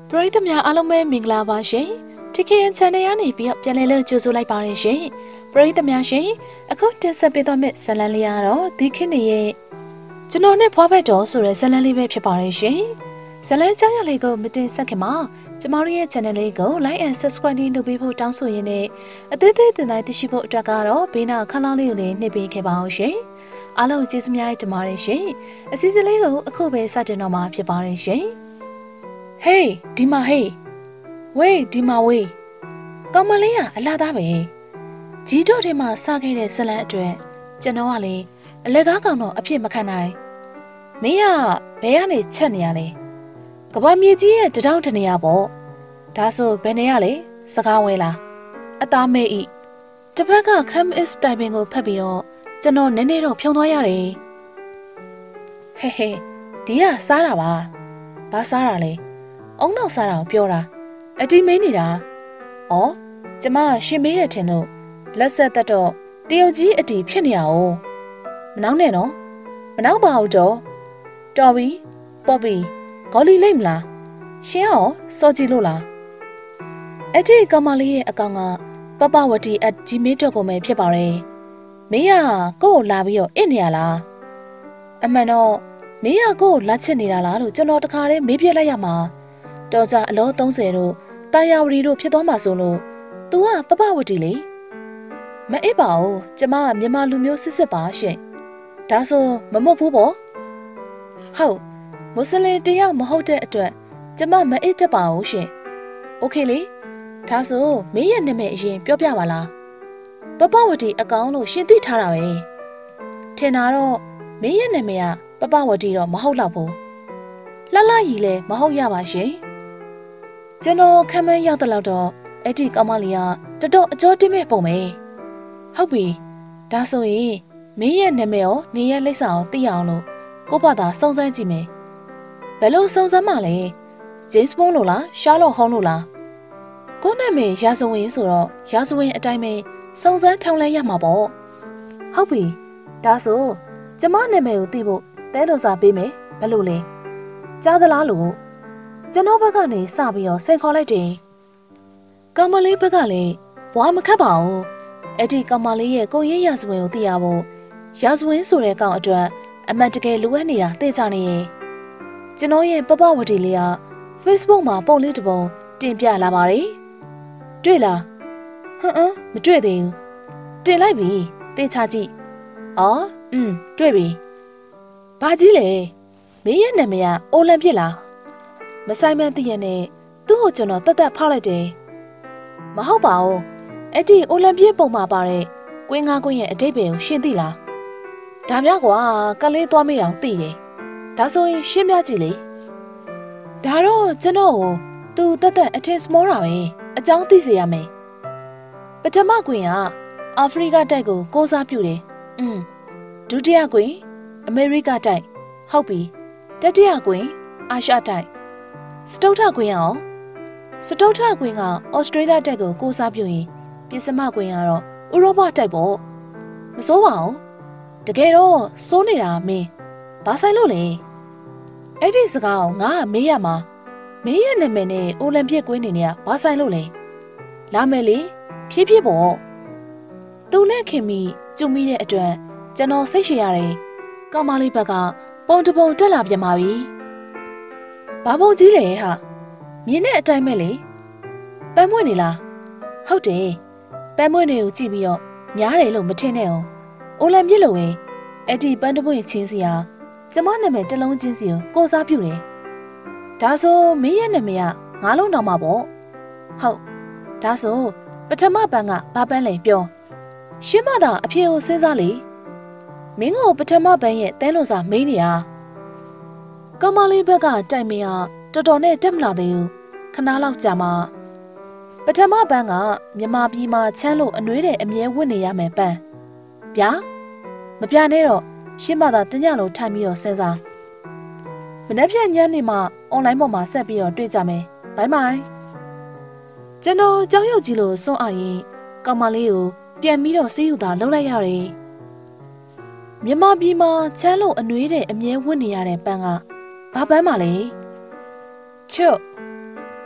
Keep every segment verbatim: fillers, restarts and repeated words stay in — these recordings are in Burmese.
ပရိသတ်များအားလုံးပဲမင်္ဂလာပါရှင်။ ที เค เอ็น Channel ကနေပြီးတော့ပြန်လည်လို့ကြိုဆိုလိုက်ပါတယ်ရှင်။ပရိသတ်များရှင်အခုတင်ဆက်ပေးသွားမယ့်ဇာတ်လမ်းလေးကတော့ဒီခေတ်နေရဲ့ကျွန်တော်နဲ့ဖွားဘက်တော်ဆိုတဲ့ဇာတ်လမ်းလေးပဲဖြစ်ပါတယ်ရှင်။ဇာတ်လမ်းကြောင်းရလေးကိုမတင်ဆက်ခင်မှာကျမတို့ရဲ့ channel လေးကို like and subscribe လုပ်ပေးဖို့တောင်းဆိုရင်းနဲ့အသေးသေးတင်တိုင်းသိရှိဖို့အတွက်ကတော့ဘေးနာခန်းလောင်းလေးကိုလည်းနှိပ်ပေးခဲ့ပါအောင်ရှင်။အားလုံးကျေးဇူးများတင်ပါတယ်ရှင်။အစီအစဉ်လေးကိုအခုပဲစတင်တော့မှာဖြစ်ပါတယ်ရှင်။ Hey ဒီမှာ hey ဝေးဒီမှာဝေးကောင်မလေးကအလားသားပဲဂျီတော့ထဲမှာစခဲ့တဲ့ဇလန်အတွက်ကျွန်တော်ကလေအလက်ကားကောင်တော့အဖြစ်မခံနိုင်မင်းကဘယ်ကနေချက်နေရလဲကဘာမြေကြီးရဲ့တထောင်တနေရပေါ့ဒါဆိုဘယ်နေရလဲစကားဝဲလားအသားမဲဤတစ်ဖက်က Come is တိုင်ပင်ကိုဖတ်ပြီးတော့ကျွန်တော်နည်းနည်းတော့ဖြုံသွားရတယ်ဟဲဟဲဒီကစားတာပါဘာစားတာလဲအုံနောက်စားတာကိုပြောတာအတီးမင်းနေတာဩကျမရှင်မေးရထင်လို့လက်ဆက်သက်တော့တရုတ်ကြီးအတီးဖြစ်နေရအောင်မနှောင်းနဲ့နော်မနှောင်းပါဘူးတော့တော်ပြီပေါ့ပြီဂေါ်လီလိမ့်မလားရှင်ရောစောကြည့်လို့လားအဲ့ဒီကောင်မလေးရဲ့အကောင့်ကပပဝတီ at gmail dot com ပဲဖြစ်ပါတယ်မင်းကကို့ကိုလာပြီးတော့အစ်နေရလားအမှန်တော့မင်းကကို့ကိုလာချစ်နေတာလားလို့ကျွန်တော်တခါတည်းမေးပြလိုက်ရမှာတော်ကြအလောသုံးဆယ်တို့တာယာဝတီတို့ဖြစ်သွားမှာဆိုလို့ तू ကပပဝတီလေမအစ်ပါဘူးကျမကမြန်မာလူမျိုးစစ်စစ်ပါရှင်ဒါဆိုမမဟုတ်ဘူးပေါ့ဟုတ်မွတ်စလင်တယောက်မဟုတ်တဲ့အတွက်ကျမမအစ်တတ်ပါဘူးရှင်โอเคလေဒါဆိုမင်းရဲ့နာမည်အရင်ပြောပြပါလားပပဝတီအကောင်လို့ရှင်းသိထားတာပဲထင်တာတော့မင်းရဲ့နာမည်ကပပဝတီတော့မဟုတ်တော့ဘူးလှလှရီလည်းမဟုတ်ရပါရှင်ကျွန်တော်ခံမရောက်တဲ့လောက်တော့အဲ့ဒီကောင်မလေးကတော်တော်အကျော်တင်းမဲ့ပုံပဲဟုတ်ပြီဒါဆိုရင်မင်းရဲ့နာမည်ရောနေရဲ့လိပ်စာရောသိအောင်လို့ကိုဘာသာစုံစမ်းကြည့်မယ်ဘယ်လိုစုံစမ်းမှလဲဂျိမ်းစ်ဘွန်းလို့လားရှာလော့ဟုံးလို့လားကိုနာမည်ရာဇဝင်ဆိုတော့ရာဇဝင်အတိုင်းပဲစုံစမ်းထောင်လဲရမှာပေါ့ဟုတ်ပြီဒါဆိုကျမနာမည်ကိုသိဖို့တဲလို့စာပေးမယ်ဘယ်လိုလဲကြားသလားလို့ကျွန်တော်ဘက်ကနေစပြီးတော့ဆင်ခေါ်လိုက်တယ်ကောင်မလေးဘက်ကလည်းဘွားမခတ်ပါဘူးအဲ့ဒီကောင်မလေးရဲ့ကိုရင်းရာဇဝင်ကိုသိရဖို့ရာဇဝင်ဆိုတဲ့ကောင်အတွက်အမှန်တကယ်လိုအပ်နေတာသိကြနေရင်ကျွန်တော်ရဲ့ပပဝတီလေးက Facebook မှာပုံလေးတစ်ပုံတင်ပြလာပါတယ်တွေ့လားဟမ်အမ်မတွေ့သေးဘူးတင်လိုက်ပြီသိချကြည့်အော်อืมတွေ့ပြီဘာကြီးလဲမင်းရဲ့နာမည်ကအိုလံဖြစ်လားမဆိုင်မသိရနဲ့သူ့ကိုကျွန်တော်တက်တက်ဖောက်လိုက်တယ်မဟုတ်ပါဘူးအဲ့ဒီအိုလံပြည့်ပုံမှာပါတဲ့ကွင်းငါးကွင်းရဲ့အတိတ်ပဲကိုရှင်းသိလားဒါများကွာကလေးသွားမေးအောင်သိတယ်ဒါဆိုရင်ရှင်းပြကြည့်လေဒါတော့ကျွန်တော်ကိုသူတက်တက်အထင် small တာပဲအကြောင်းသိစေရမယ်ပထမကွင်းကအာဖရိကတိုက်ကိုကိုးစားပြုတယ်อืมဒုတိယကွင်းအမေရိကတိုက်ဟုတ်ပြီတတိယကွင်းအာရှတိုက်စတုထကွင်းရောစတုထကွင်းကဩစတြေးလျတိုက်ကိုကိုးစားပြုရင်ပြင်စမကွင်းကတော့ဥရောပတိုက်ပေါ့မစိုးပါဘူးတကယ်တော့စိုးနေတာမင်းဘာဆိုင်လို့လဲအဲ့ဒီစကားကိုငါကမေးရမှာမင်းရဲ့နာမည်နဲ့အိုလံပြည့်ကွင်းနေနေကဘာဆိုင်လို့လဲလာမယ်လေဖြည်းဖြည်းပေါ့သူနဲ့ခင်မီကျုံမိတဲ့အတွက်ကျွန်တော်စိတ်ရှည်ရတယ်ကောင်မလေးဘက်ကပုံတပုံတက်လာပြန်ပါပြီဘာပုံကြီးလဲဟာမြင်တဲ့အတိုင်းပဲလေပန်းမွေ့နေလားဟုတ်တယ်ပန်းမွေ့နေကိုကြည့်ပြီးတော့များတယ်လို့မထင်နဲ့အောင်အိုလံပြစ်လို့ပဲအဲ့ဒီပန်းတပွင့်ချင်းစီဟာကျမနာမည်တစ်လုံးချင်းစီကိုကိုစားပြုတယ်ဒါဆိုမင်းရဲ့နာမည်ကငါးလုံးတောင်မှပေါ့ဟုတ်ဒါဆိုပထမပန်းကဘာပန်းလဲပြောရှင်းမသာအဖေကိုစဉ်းစားလေမင်းကိုပထမပန်းရဲ့တဲလို့စာမေးနေတာကောင်မလေးဘက်ကတိုင်မင်းကတော်တော်နဲ့တက်မလာသေးဘူးခဏလောက်ကြာမှပထမပန်းကမြမပြည်မှာချမ်းလို့အနှွေးတဲ့အမြဲဝတ်နေရမယ်ပန်းဗျာမပြနဲ့တော့ရှင်းမသာတညလုံးထိုင်ပြီးတော့စဉ်းစားမနေ့ဖြန်ညနေမှာအွန်လိုင်းပေါ်မှာဆက်ပြီးတော့တွေ့ကြမယ်ဘိုင်ဘိုင်ကျွန်တော်ကြောက်ရွံ့ကြီးလို့စွန့်အားရင်ကောင်မလေးကိုပြန်ပြီးတော့စီးယူတာလှုပ်လိုက်ရတယ်မြမပြည်မှာချမ်းလို့အနှွေးတဲ့အမြဲဝတ်နေရတဲ့ပန်းကဘာပန်းမလဲချွတ်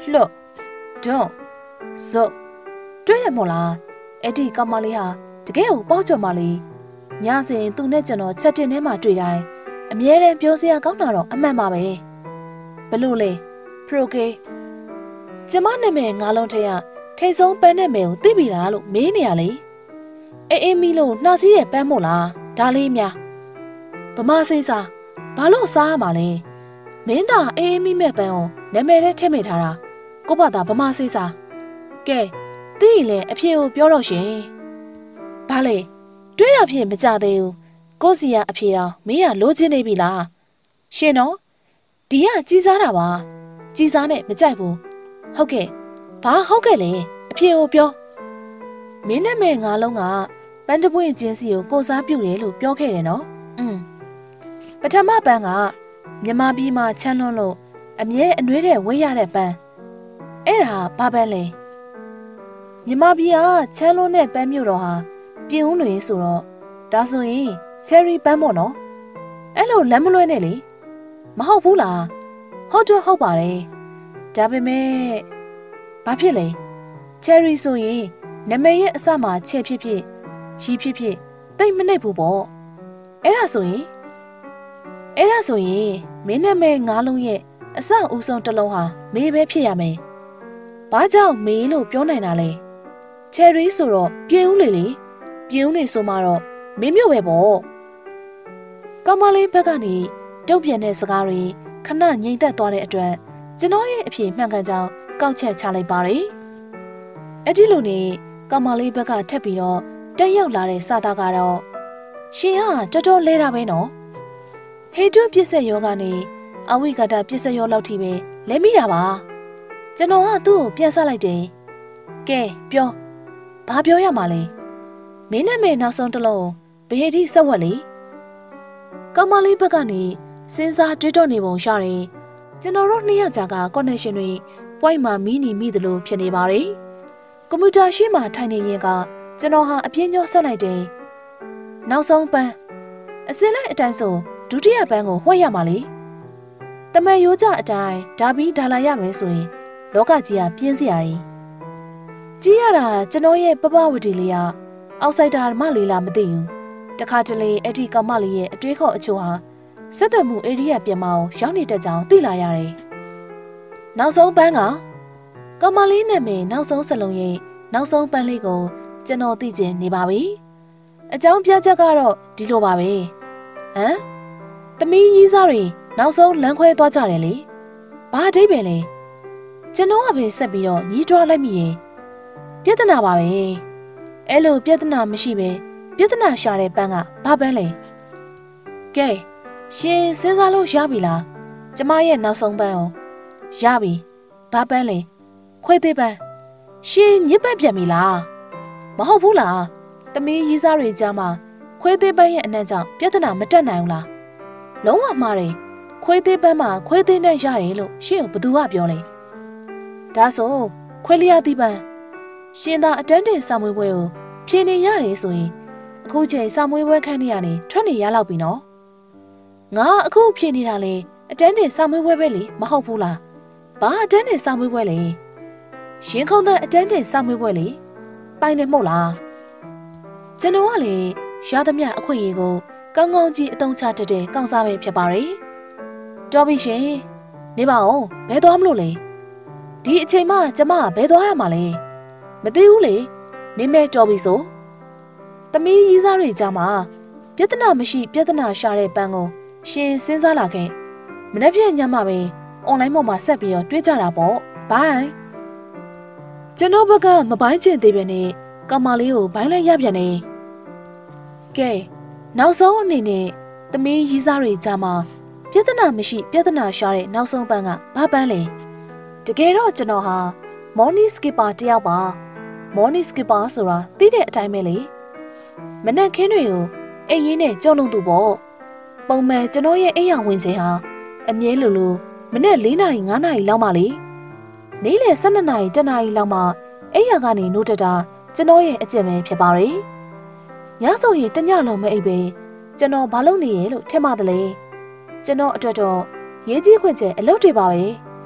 လှဒွန်းဇုတ်တွေ့ရမို့လားအဲ့ဒီကောင်မလေးဟာတကယ်ကိုပေါက်ကြမလေးညစဉ်သူနဲ့ကျွန်တော်ချက်တင်ထဲမှာတွေ့တိုင်းအမြဲတမ်းပြောစရာကောင်းတာတော့အမှန်ပါပဲဘလို့လဲပရိုကေကျမနာမည်ငါးလုံးထက်ရထိတ်ဆုံးပန်းနဲ့မယ်ကိုသိပြီလားလို့မေးနေရလေအေးအေးမီလို့နှာစီးတဲ့ပန်းမို့လားဒါလေးများဗမာစိတ်စာဘာလို့စားရမှာလဲမင်းသားအေးအေးမီမဲ့ပန်းကိုနာမည်နဲ့ထည့်မိထားတာကို့ဘာသာဗမာစိတ်စာကဲသိရင်လည်းအဖေကိုပြောတော့ရှင်ဘာလဲတွေးတာဖြစ်မကြသေးဘူးကိုစီကအဖေတော်မင်းကလိုချင်နေပြီလားရှင်တော့ဒီကကြီးစားတာပါကြီးစားနဲ့မကြိုက်ဘူးဟုတ်ကဲ့ဘာဟုတ်ကဲ့လေအဖေကိုပြောမင်းနဲ့မဲငါလုံးကပန်းတပွင့်ချင်းစီကိုကိုစားပြုတ်တယ်လို့ပြောခဲ့တယ်နော်อืมပထမပန်းကမြမပြည်မှာချမ်းလွန်းလို့အမြဲအနှွေးတဲ့ဝေးရတဲ့ပန်းအဲ့ဒါဘာပန်းလဲမြမပြည်ကချမ်းလွန်းတဲ့ပန်းမြို့တော်ဟာပြင်းဦးလွင်ဆိုတော့ဒါဆိုရင်ချယ်ရီပန်းပေါ့နော်အဲ့လိုလမ်းမလွဲနဲ့လေမဟုတ်ဘူးလားဟုတ်တော့ဟုတ်ပါတယ်ဒါပေမဲ့ဘာဖြစ်လဲချယ်ရီဆိုရင်နမည်ရဲ့အစမှာချဲ့ဖြစ်ဖြစ်ရီဖြစ်ဖြစ်တိတ်မနှိပ်ဘူးပေါ့အဲ့ဒါဆိုရင်အဲ့ဒါဆိုရင်မင်းနမည်ငါးလုံးရဲ့အစအဦးဆုံးတစ်လုံးဟာမေးပဲဖြစ်ရမယ်ဘာကြောင့်မေးလို့ပြောနိုင်တာလဲချယ်ရီဆိုတော့ပြင်းဦးလေလေပြင်းဦးနေဆိုမှတော့မင်းမျိုးပဲပေါ့ကောင်မလေးဘက်ကနေတုတ်ပြန်တဲ့စကားတွေခဏငြိမ်သက်သွားတဲ့အတွက်ကျွန်တော်ရဲ့အဖြေမှန်ကန်ကြောင်းကောက်ချက်ချလိုက်ပါတယ်အဲ့ဒီလိုနဲ့ကောင်မလေးဘက်ကထပ်ပြီးတော့တက်ရောက်လာတဲ့စာသားကတော့ရှင်ဟာတော်တော်လဲတာပဲနော်ဟေတုပြစ်ဆက်ယောကနေအဝိကတပြစ်ဆက်ယောလောက်ထိပဲလဲမိတာပါကျွန်တော်ကသူ့ကိုပြန်ဆက်လိုက်တယ်ကဲပြောဘာပြောရမှာလဲမင်းနဲ့မေနောက်ဆုံးတစ်လုံးဘယ်ထိဆက်ဝက်လေကောင်မလေးဘက်ကနေစဉ်းစားတွေးတောနေပုံရတယ်ကျွန်တော်တို့နှစ်ယောက်ကြာက connection တွေ point မှာမီးနီမိသလိုဖြစ်နေပါတယ်ကွန်ပျူတာရှေ့မှာထိုင်နေရင်ကကျွန်တော်ဟာအပြင်းကြောဆက်လိုက်တယ်နောက်ဆုံးပန်းအစင်းလိုက်အတိုင်းဆိုဒုတိယပန်းကိုဝှက်ရမှာလေတမန်ရိုးကြအတိုင်းဒါပြီးဒါလာရမယ်ဆိုရင်လောကကြီးကပြင်းစရာကြီးကြီးရတာကျွန်တော်ရဲ့ပပဝတီလေးကအောက်ဆိုင်တာမလေးလားမသိဘူးတခါတလေအဲ့ဒီကောင်မလေးရဲ့အတွေးခေါ်အချို့ဟာဆက်သွယ်မှုဧရိယာပြင်မအောင်ရောက်နေတတ်ကြောင်းသိလာရတယ်နောက်ဆုံးပန်းကကောင်မလေးနဲ့မင်းနောက်ဆုံးစလုံးရဲ့နောက်ဆုံးပန်းလေးကိုကျွန်တော်သိချင်နေပါပြီအကြောင်းပြချက်ကတော့ဒီလိုပါပဲဟမ်သမီးကြီးစားတွေနောက်ဆုံးလမ်းခွဲသွားကြတယ်လေဘာအဓိပ္ပာယ်လဲကျွန်တော်ကပဲဆက်ပြီးတော့ညီးတွားလိုက်မိရင်ပြဿနာပါပဲအဲ့လိုပြဿနာမရှိပဲပြဿနာရှာတဲ့ပန်းကဘာပန်းလဲကဲရှင်စဉ်းစားလို့ရပြီလားကျမရဲ့နောက်ဆုံးပန်းကိုရပြီဘာပန်းလဲခွေးသေးပန်းရှင်ညစ်ပတ်ပြန်ပြီလားမဟုတ်ဘူးလားသမီးရီးစားတွေကြားမှာခွေးသေးပန်းရဲ့အနံ့ကြောင့်ပြဿနာမတက်နိုင်ဘူးလားလုံးဝမှားတယ်ခွေးသေးပန်းမှာခွေးသေးနဲ့ရတယ်လို့ရှင်ကိုဘသူကပြောလဲဒါဆိုခွေးလျာသီးပန်းရှင်သာအတန်းတင်စာမွေးပွဲကိုဖြေနေရတယ်ဆိုရင်အခုချိန်စာမွေးပွဲခန်းနေရနေထွက်နေရလောက်ပြီနော်ငါအခုဖြေနေတာလေအတန်းတင်စာမွေးပွဲပဲလေမဟုတ်ဘူးလားဘာအတန်းတင်စာမွေးပွဲလဲရှင်ခုံတဲ့အတန်းတင်စာမွေးပွဲလေပိုင်နေမဟုတ်လားကျွန်တော်ကလေရသမျှအခွင့်အရေးကိုကောင်းကောင်းကြီးအသုံးချတတ်တဲ့ကောင်းစားပဲဖြစ်ပါရဲ့တော်ပြီရှင်နေပါဦးဘယ်သွားမလို့လဲဒီအချိန်မှကျမဘယ်သွားရမှာလဲမသိဘူးလေမင်းမဲတော်ပြီဆိုသမီးရီးစားတွေကြားမှာပြဿနာမရှိပြဿနာရှာတဲ့ပန်းကိုရှင်စဉ်းစားလာခဲ့မနေ့ဖြန်ညမှာပဲအွန်လိုင်းပေါ်မှာဆက်ပြီးတော့တွေးကြတာပေါ့ဘိုင်ကျွန်တော်ဘက်ကမပိုင်းချင်သေးပဲနဲ့ကောင်မလေးကိုဘိုင်းလိုက်ရပြန်နေကဲနောက်ဆုံးအနေနဲ့သမီးရီးစားတွေကြားမှာပြဿနာမရှိပြဿနာရှာတဲ့နောက်ဆုံးပန်းကဘာပန်းလဲတကယ်တော့ကျွန်တော်ဟာမော်နီစကစ်ပါတယောက်ပါမော်နီစကစ်ပါဆိုတာသိတဲ့အတိုင်းပဲလေမနေ့ခင်းတွေကိုအိမ်ရင်းနဲ့ကြောက်လုံးသူပေါ့ပုံမှန်ကျွန်တော်ရဲ့အိမ်ရဝင်ချိန်ဟာအမြဲလိုလိုမနေ့၄နာရီ၅နာရီလောက်မှလေနေ့လယ်၁၂နာရီ၁နာရီလောက်မှအိမ်ရကနေနိုးတက်တာကျွန်တော်ရဲ့အကျင့်ပဲဖြစ်ပါတယ်ညဆိုရင်တညလုံးမအိပ်ပဲကျွန်တော်ဘာလုပ်နေရလို့ထင်မှတလေကျွန်တော်အတွက်တော့ရေးကြီးခွင့်ချက်အလုပ်တွေပါပဲ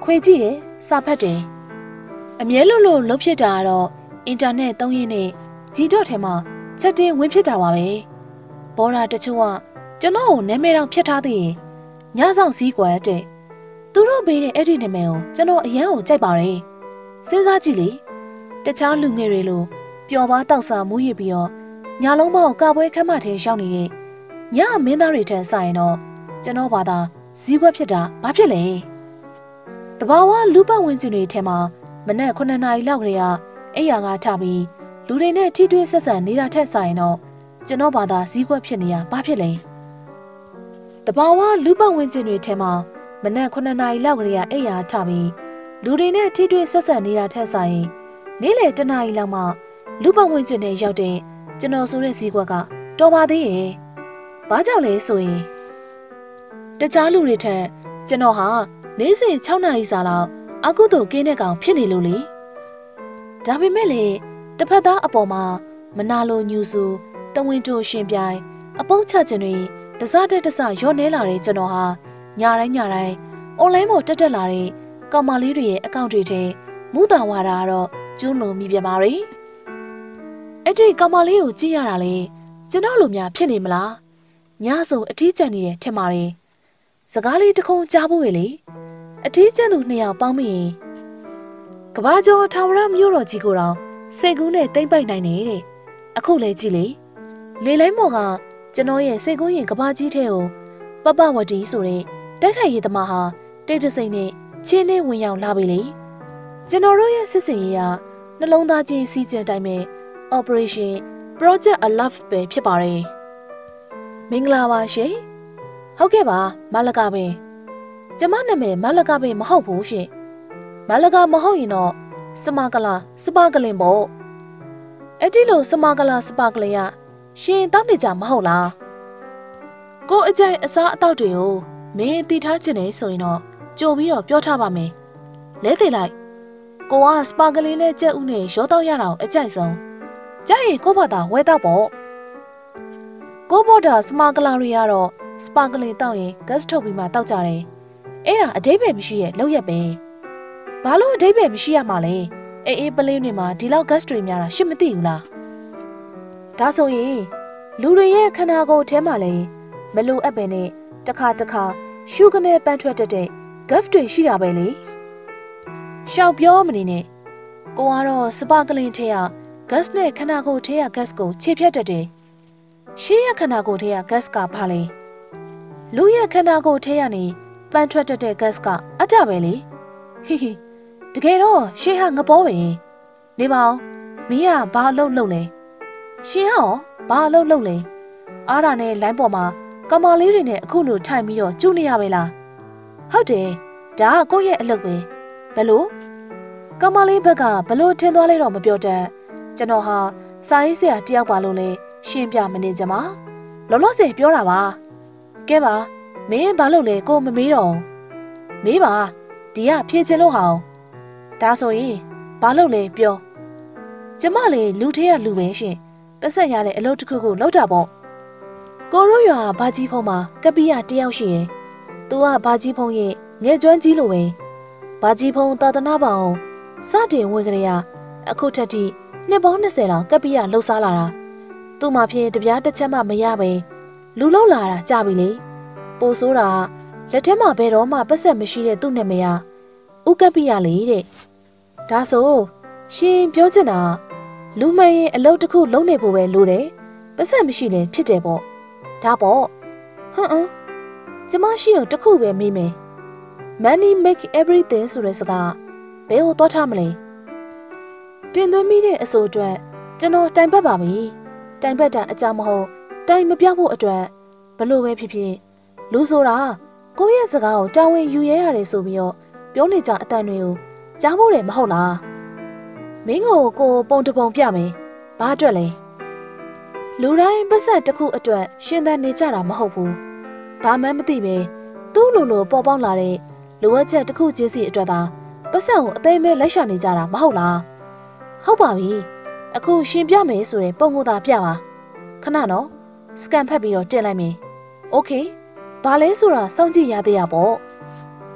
ခွေကြည့်တယ်စာဖတ်တယ်အမြဲလို့လို့လှုပ်ဖြစ်တာကတော့အင်တာနက်သုံးရင်းနဲ့ကြီးတော့ထဲမှာချက်တင်ဝင်ဖြစ်တာပါပဲဘောရာတချို့ကကျွန်တော်ကိုနာမည်တောင်ဖြတ်ထားသေးရင်ညဆောင်စည်းကွယ်တဲ့သူတို့ပေးတဲ့အဲ့ဒီနာမည်ကိုကျွန်တော်အရန်ကိုကြိုက်ပါတယ်စဉ်းစားကြည့်လေတခြားလူငယ်တွေလိုပျော်ပါတောက်စားမူးရစ်ပြီးတော့ညာလုံးမောက်ကပွဲခမ်းမထဲရောက်နေတဲ့ညမင်းသားတွေထက်ဆိုင်ရင်တော့ကျွန်တော်ဘာသာစည်းကွက်ဖြစ်တာဘာဖြစ်လဲတဘာဝလူပတ်ဝန်းကျင်တွေထဲမှာမနက်ခုနှစ်နာရီလောက်ကလေးကအိယာကထပြီးလူတွေနဲ့ထိတွေ့ဆက်ဆံနေတာထက်ဆိုင်ရင်တော့ကျွန်တော်ဘာသာစည်းကွက်ဖြစ်နေရဘာဖြစ်လဲတဘာဝလူပတ်ဝန်းကျင်တွေထဲမှာမနက်ခုနှစ်နာရီလောက်ကလေးကအိယာထပြီးလူတွေနဲ့ထိတွေ့ဆက်ဆံနေတာထက်ဆိုင်ရင်နေ့လယ်တနာရီလောက်မှလူပတ်ဝန်းကျင်တွေရောက်တဲ့ကျွန်တော်ဆိုတဲ့စည်းကွက်ကတော်ပါသေးရဲ့ဘာကြောင့်လဲဆိုရင်တခြားလူတွေထက်ကျွန်တော်ဟာနေ့စဉ်၆နာရီစာလောက်အကုသိုလ်ကင်းတဲ့ကောင်ဖြစ်နေလို့လေဒါပေမဲ့လေတစ်ဖက်သားအပေါ်မှာမနာလိုညူဆူတဝင်းတို့ရှင်ပြိုင်အပုတ်ချခြင်းတွေတစားတဲ့တစားရော့နေလာတဲ့ကျွန်တော်ဟာညတိုင်းညတိုင်းအွန်လိုင်းပေါ်တက်တက်လာတဲ့ကောင်မလေးတွေရဲ့အကောင့်တွေထဲမူတာဝါဒကတော့ကျူးလွန်မိပြန်ပါရဲ့အဲ့ဒီကောင်မလေးကိုကြည့်ရတာလေကျွန်တော်လိုများဖြစ်နေမလားညဆိုအထီးကျန်နေတဲ့ထင်ပါတယ်စကားလေးတစ်ခုကြားဖို့လေအထီးကျန်သူနှစ်ယောက်ပေါင်းမိရင်ကဘာကျော်ထာဝရမြို့တော်ကြီးကိုတော့စိတ်ကူးနဲ့တိမ့်ပိုက်နိုင်နေတဲ့အခုလေကြည့်လေလေလိုင်းမော်ကကျွန်တော်ရဲ့စိတ်ကူးရင်ကဘာကြီးထဲကိုပပဝတီဆိုတဲ့တိုက်ခိုက်ရေးသမားဟာတိတ်တဆိတ်နဲ့ချင်းနဲ့ဝင်ရောက်လာပြီလေကျွန်တော်တို့ရဲ့စစ်စင်ရေးကနှလုံးသားချင်းစီးကျင်တိုင်းမဲ့ Operation Project Alove ပဲဖြစ်ပါတယ်မင်္ဂလာပါရှင်ဟုတ်ကဲ့ပါမလကပဲကျမနာမည်မလကပဲမဟုတ်ဘူးရှင်မလကမဟုတ်ရင်တော့စမကလာစပါကလင်ပေါ့အဲ့ဒီလိုစမကလာစပါကလင်ကရှင်တောင်းနေကြမဟုတ်လားကိုအကြိုက်အစားအသောက်တွေကိုမင်းတီထားခြင်းနေဆိုရင်တော့ကြိုပြီးတော့ပြောထားပါမယ်လဲသေးလိုက်ကိုကစပါကလင်နဲ့ကြက်ဥနဲ့ရောတော့ရတာကိုအကြိုက်ဆုံးကြိုက်ရင်ကိုဘာသာဝဲတော့ပေါ့ကိုဘော်ဒါစမကလာတွေကတော့စပါကလင်တောက်ရင်ဂတ်ထုတ်ပြီးမှတောက်ကြတယ်အဲ့ဒါအဓိပ္ပာယ်မရှိရဲ့လောက်ရက်ပဲဘာလို့အဓိပ္ပာယ်မရှိရမှာလဲအေးအေးပလင်းတွေမှာဒီလောက်ဂတ်တွေများတာရှစ်မသိဘူးလားဒါဆိုရင်လူတွေရဲ့ခန္ဓာကိုယ်ထဲမှာလည်းမလိုအပ်ပဲနဲ့တစ်ခါတစ်ခါရှုကနေပန်းထွက်တတ်တဲ့ gap တွေရှိတာပဲလေရှောက်ပြောမနေနဲ့ကိုကတော့စပါကလင်ထဲက gas နဲ့ခန္ဓာကိုယ်ထဲက gas ကိုခြေဖြတ်တတ်တယ်ရှင်းရခန္ဓာကိုယ်ထဲက gas ကဘာလဲလူရဲ့ခန္ဓာကိုယ်ထဲကနေပန်းထွက်တတ်တဲ့ gas ကအတပဲလေဟိဟိတကယ်တော့ရှင်းဟာငပေါ်ပဲနေပါဦးမင်းကဘာအလုပ်လုပ်လဲရှင်းဟောဘာအလုပ်လုပ်လဲအားရနဲ့လိုင်းပေါ်မှာကမာလေးတွေနဲ့အခုလိုထိုင်ပြီးတော့ကျူးနေရပဲလားဟုတ်တယ်ဒါကကိုယ့်ရဲ့အလုပ်ပဲဘယ်လိုကမာလေးဘက်ကဘလို့ထင်သွားလဲတော့မပြောတတ်ကျွန်တော်ဟာစာရေးဆရာတယောက်ပါလို့လဲရှင်းပြမနေကြမှာလောလောဆယ်ပြောတာပါကဲပါမင်းဘာလုပ်လဲကိုမမေးတော့မေးပါဒီကဖြေချင်လို့ဟောင်းဒါဆိုရင်ဘာလုပ်လဲပြောကျမလေလူထဲကလူပဲရှင်ပတ်ဆက်ရတဲ့အလုပ်တစ်ခုခုလုပ်တာပေါ့ကိုရိုးရွာဘာကြီးဖုံးမှာကပီးရတယောက်ရှိရင်သူကဘာကြီးဖုံးရဲ့ငယ်ကျွမ်းကြီးလိုပဲဘာကြီးဖုံးသာသနာပေါင်းစတင်ဝင်ကြရအခုထက်ထိနှစ်ပေါင်း၂၀လောက်ကပီးရလှုပ်ရှားလာတာသူ့မှာဖြင့်တပြားတစ်ချက်မှမရပဲလူလောက်လာတာကြပြီလေပိုဆိုးတာလက်ထဲမှာဘယ်တော့မှပတ်ဆက်မရှိတဲ့သူ့နာမည်ကဥကပီးရလေတဲ့ဒါဆိုရှင်ပြောချင်တာလူမရင်အလုပ်တစ်ခုလုပ်နေဖို့ပဲလိုတယ်ပတ်ဆက်မရှိရင်ဖြစ်တယ်ပေါ့ဒါပေါ့ဟွန်းဟွန်းကျမရှိရင်တစ်ခုပဲမေးမယ် money make everything ဆိုတဲ့စကားဘယ်ကိုသွားထားမလဲတင်သွင်းမိတဲ့အဆိုအတွက်ကျွန်တော်တိုင်ပတ်ပါပြီတိုင်ပတ်တာအကြမဟုတ်တိုင်မပြောက်ဖို့အတွက်ဘလို့ပဲဖြစ်ဖြစ်လူဆိုတာကိုယ့်ရဲ့စကားကိုတာဝန်ယူရဲရတယ်ဆိုပြီးတော့ပြောနေကြအတန်တွေကိုကြားဖို့တယ်မဟုတ်လားမင်းကိုကိုပုံတပုံပြမယ်ဘာအတွက်လဲလူတိုင်းပတ်ဆက်တစ်ခုအတွက်ရှင်းသန်နေကြတာမဟုတ်ဘူးဘာမှမသိပဲသူ့လိုလိုပေါ်ပေါက်လာတဲ့လိုအပ်ချက်တစ်ခုချင်းစီအတွက်သာပတ်ဆက်ကိုအသိမဲ့လိုက်ရှာနေကြတာမဟုတ်လားဟုတ်ပါပြီအခုရှင်းပြမယ်ဆိုရင်ပုံကိုသာပြပါခဏနော်စကန်ဖတ်ပြီးတော့တင်လိုက်မယ်โอเคဘာလဲဆိုတာစောင့်ကြည့်ရသေးရပေါ့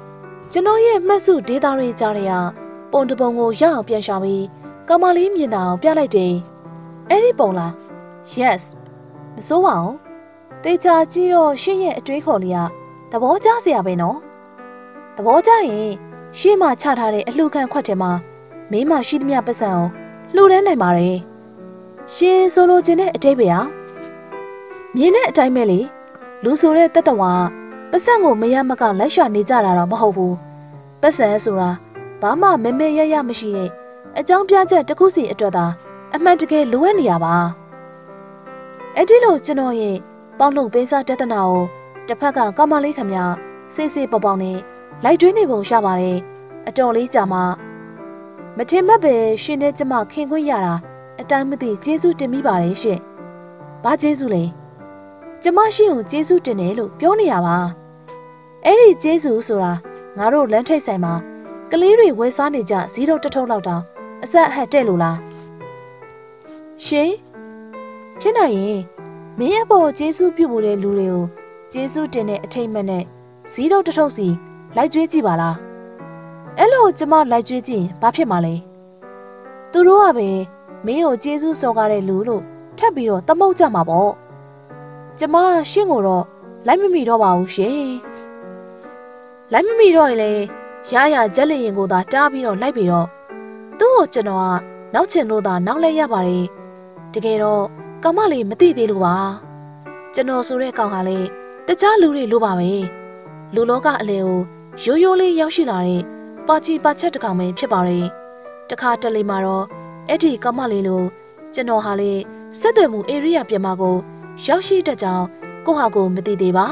ကျွန်တော်ရဲ့မှတ်စုဒေတာတွေကြားရပုံတပုံကိုရအောင်ပြန်ရှာပြီးကောင်မလေးမြင်တာအောင်ပြလိုက်တယ်အဲ့ဒီပုံလား yes မစိုးပါဘူးတေချာကြည့်တော့ရှင့်ရဲ့အတွေးခေါ်လေးကသဘောကျစရာပဲနော်သဘောကျရင်ရှေ့မှာချထားတဲ့အလှခံခွက်ထဲမှာမင်းမရှိသမျှပတ်စံအောင်လှူဒန်းနိုင်ပါတယ်ရှင်ဆိုလိုချင်တဲ့အတိတ်ပဲဟာမြင်တဲ့အတိုင်းပဲလေလူဆိုတဲ့တတဝါပတ်စံကိုမရမကလိုက်ရှာနေကြတာတော့မဟုတ်ဘူးပတ်စံဆိုတာဘာမှမမဲရရမရှိတဲ့အကြောင်းပြချက်တစ်ခုစီအတွက်သာအမှန်တကယ်လိုအပ်နေရပါအဲ့ဒီလိုကျွန်တော်ရဲ့ပေါက်လို့ပေးစားတဒနာကိုတစ်ဖက်ကကမလေးခမစေးစေးပေါပေါနဲ့လိုက်တွင်းနေပုံရှာပါတယ်အတော်လေးကြာမှမထင်မှတ်ပဲရှင်နဲ့ကျမခင်ခွင့်ရတာအတိုင်းမသိကျေးဇူးတင်မိပါတယ်ရှင်ဘာကျေးဇူးလဲကျမရှင်ကိုကျေးဇူးတင်တယ်လို့ပြောနေရပါအဲ့ဒီကျေးဇူးဆိုတာငါတို့လမ်းထိပ်ဆိုင်မှာကလေးတွေဝယ်စားနေကြဇီးတော့တထုပ်လောက်တောင်အဆက်အဟက်တဲ့လို့လားရှင်ဖြစ်နိုင်ရင်မင်းအပေါ်ကျေးဇူးပြုဖို့တဲ့လူတွေကိုကျေးဇူးတင်တဲ့အထိတ်မဲ့နဲ့ဇီးတော့တထုပ်စီလိုက်ကျွေးကြည့်ပါလားအဲ့လိုကျမလိုက်ကျွေးကြည့်ရင်ဘာဖြစ်မှာလဲသူတို့ကပဲမင်းကိုကျေးဇူးစော်ကားတဲ့လူလို့ထပ်ပြီးတော့သမုတ်ကြမှာပေါ့ကျမရှင့်ကိုတော့လိုက်မမိတော့ပါဘူးရှင်လိုက်မမိတော့ရင်လေရရကြက်လျင်ကိုသာတားပြီးတော့လိုက်ပြီးတော့သူ့ကိုကျွန်တော်ကနောက်ချင်လို့သာနောက်လဲရပါတယ်တကယ်တော့ကောင်မလေးမသိသေးလို့ပါကျွန်တော်ဆိုတဲ့ကောင်ဟာလေတခြားလူတွေလိုပါပဲလူလောကအလေကိုရိုးရိုးလေးရောက်ရှိလာတဲ့ပါချီပါချက်တကောင်ပဲဖြစ်ပါတယ်တခါတလေမှာတော့အဲ့ဒီကောင်မလေးလိုကျွန်တော်ဟာလေစက်တယ်မှု area ပြန်မှာကိုရောက်ရှိတဲ့ကြောင်ကိုဟာကိုမသိသေးပါ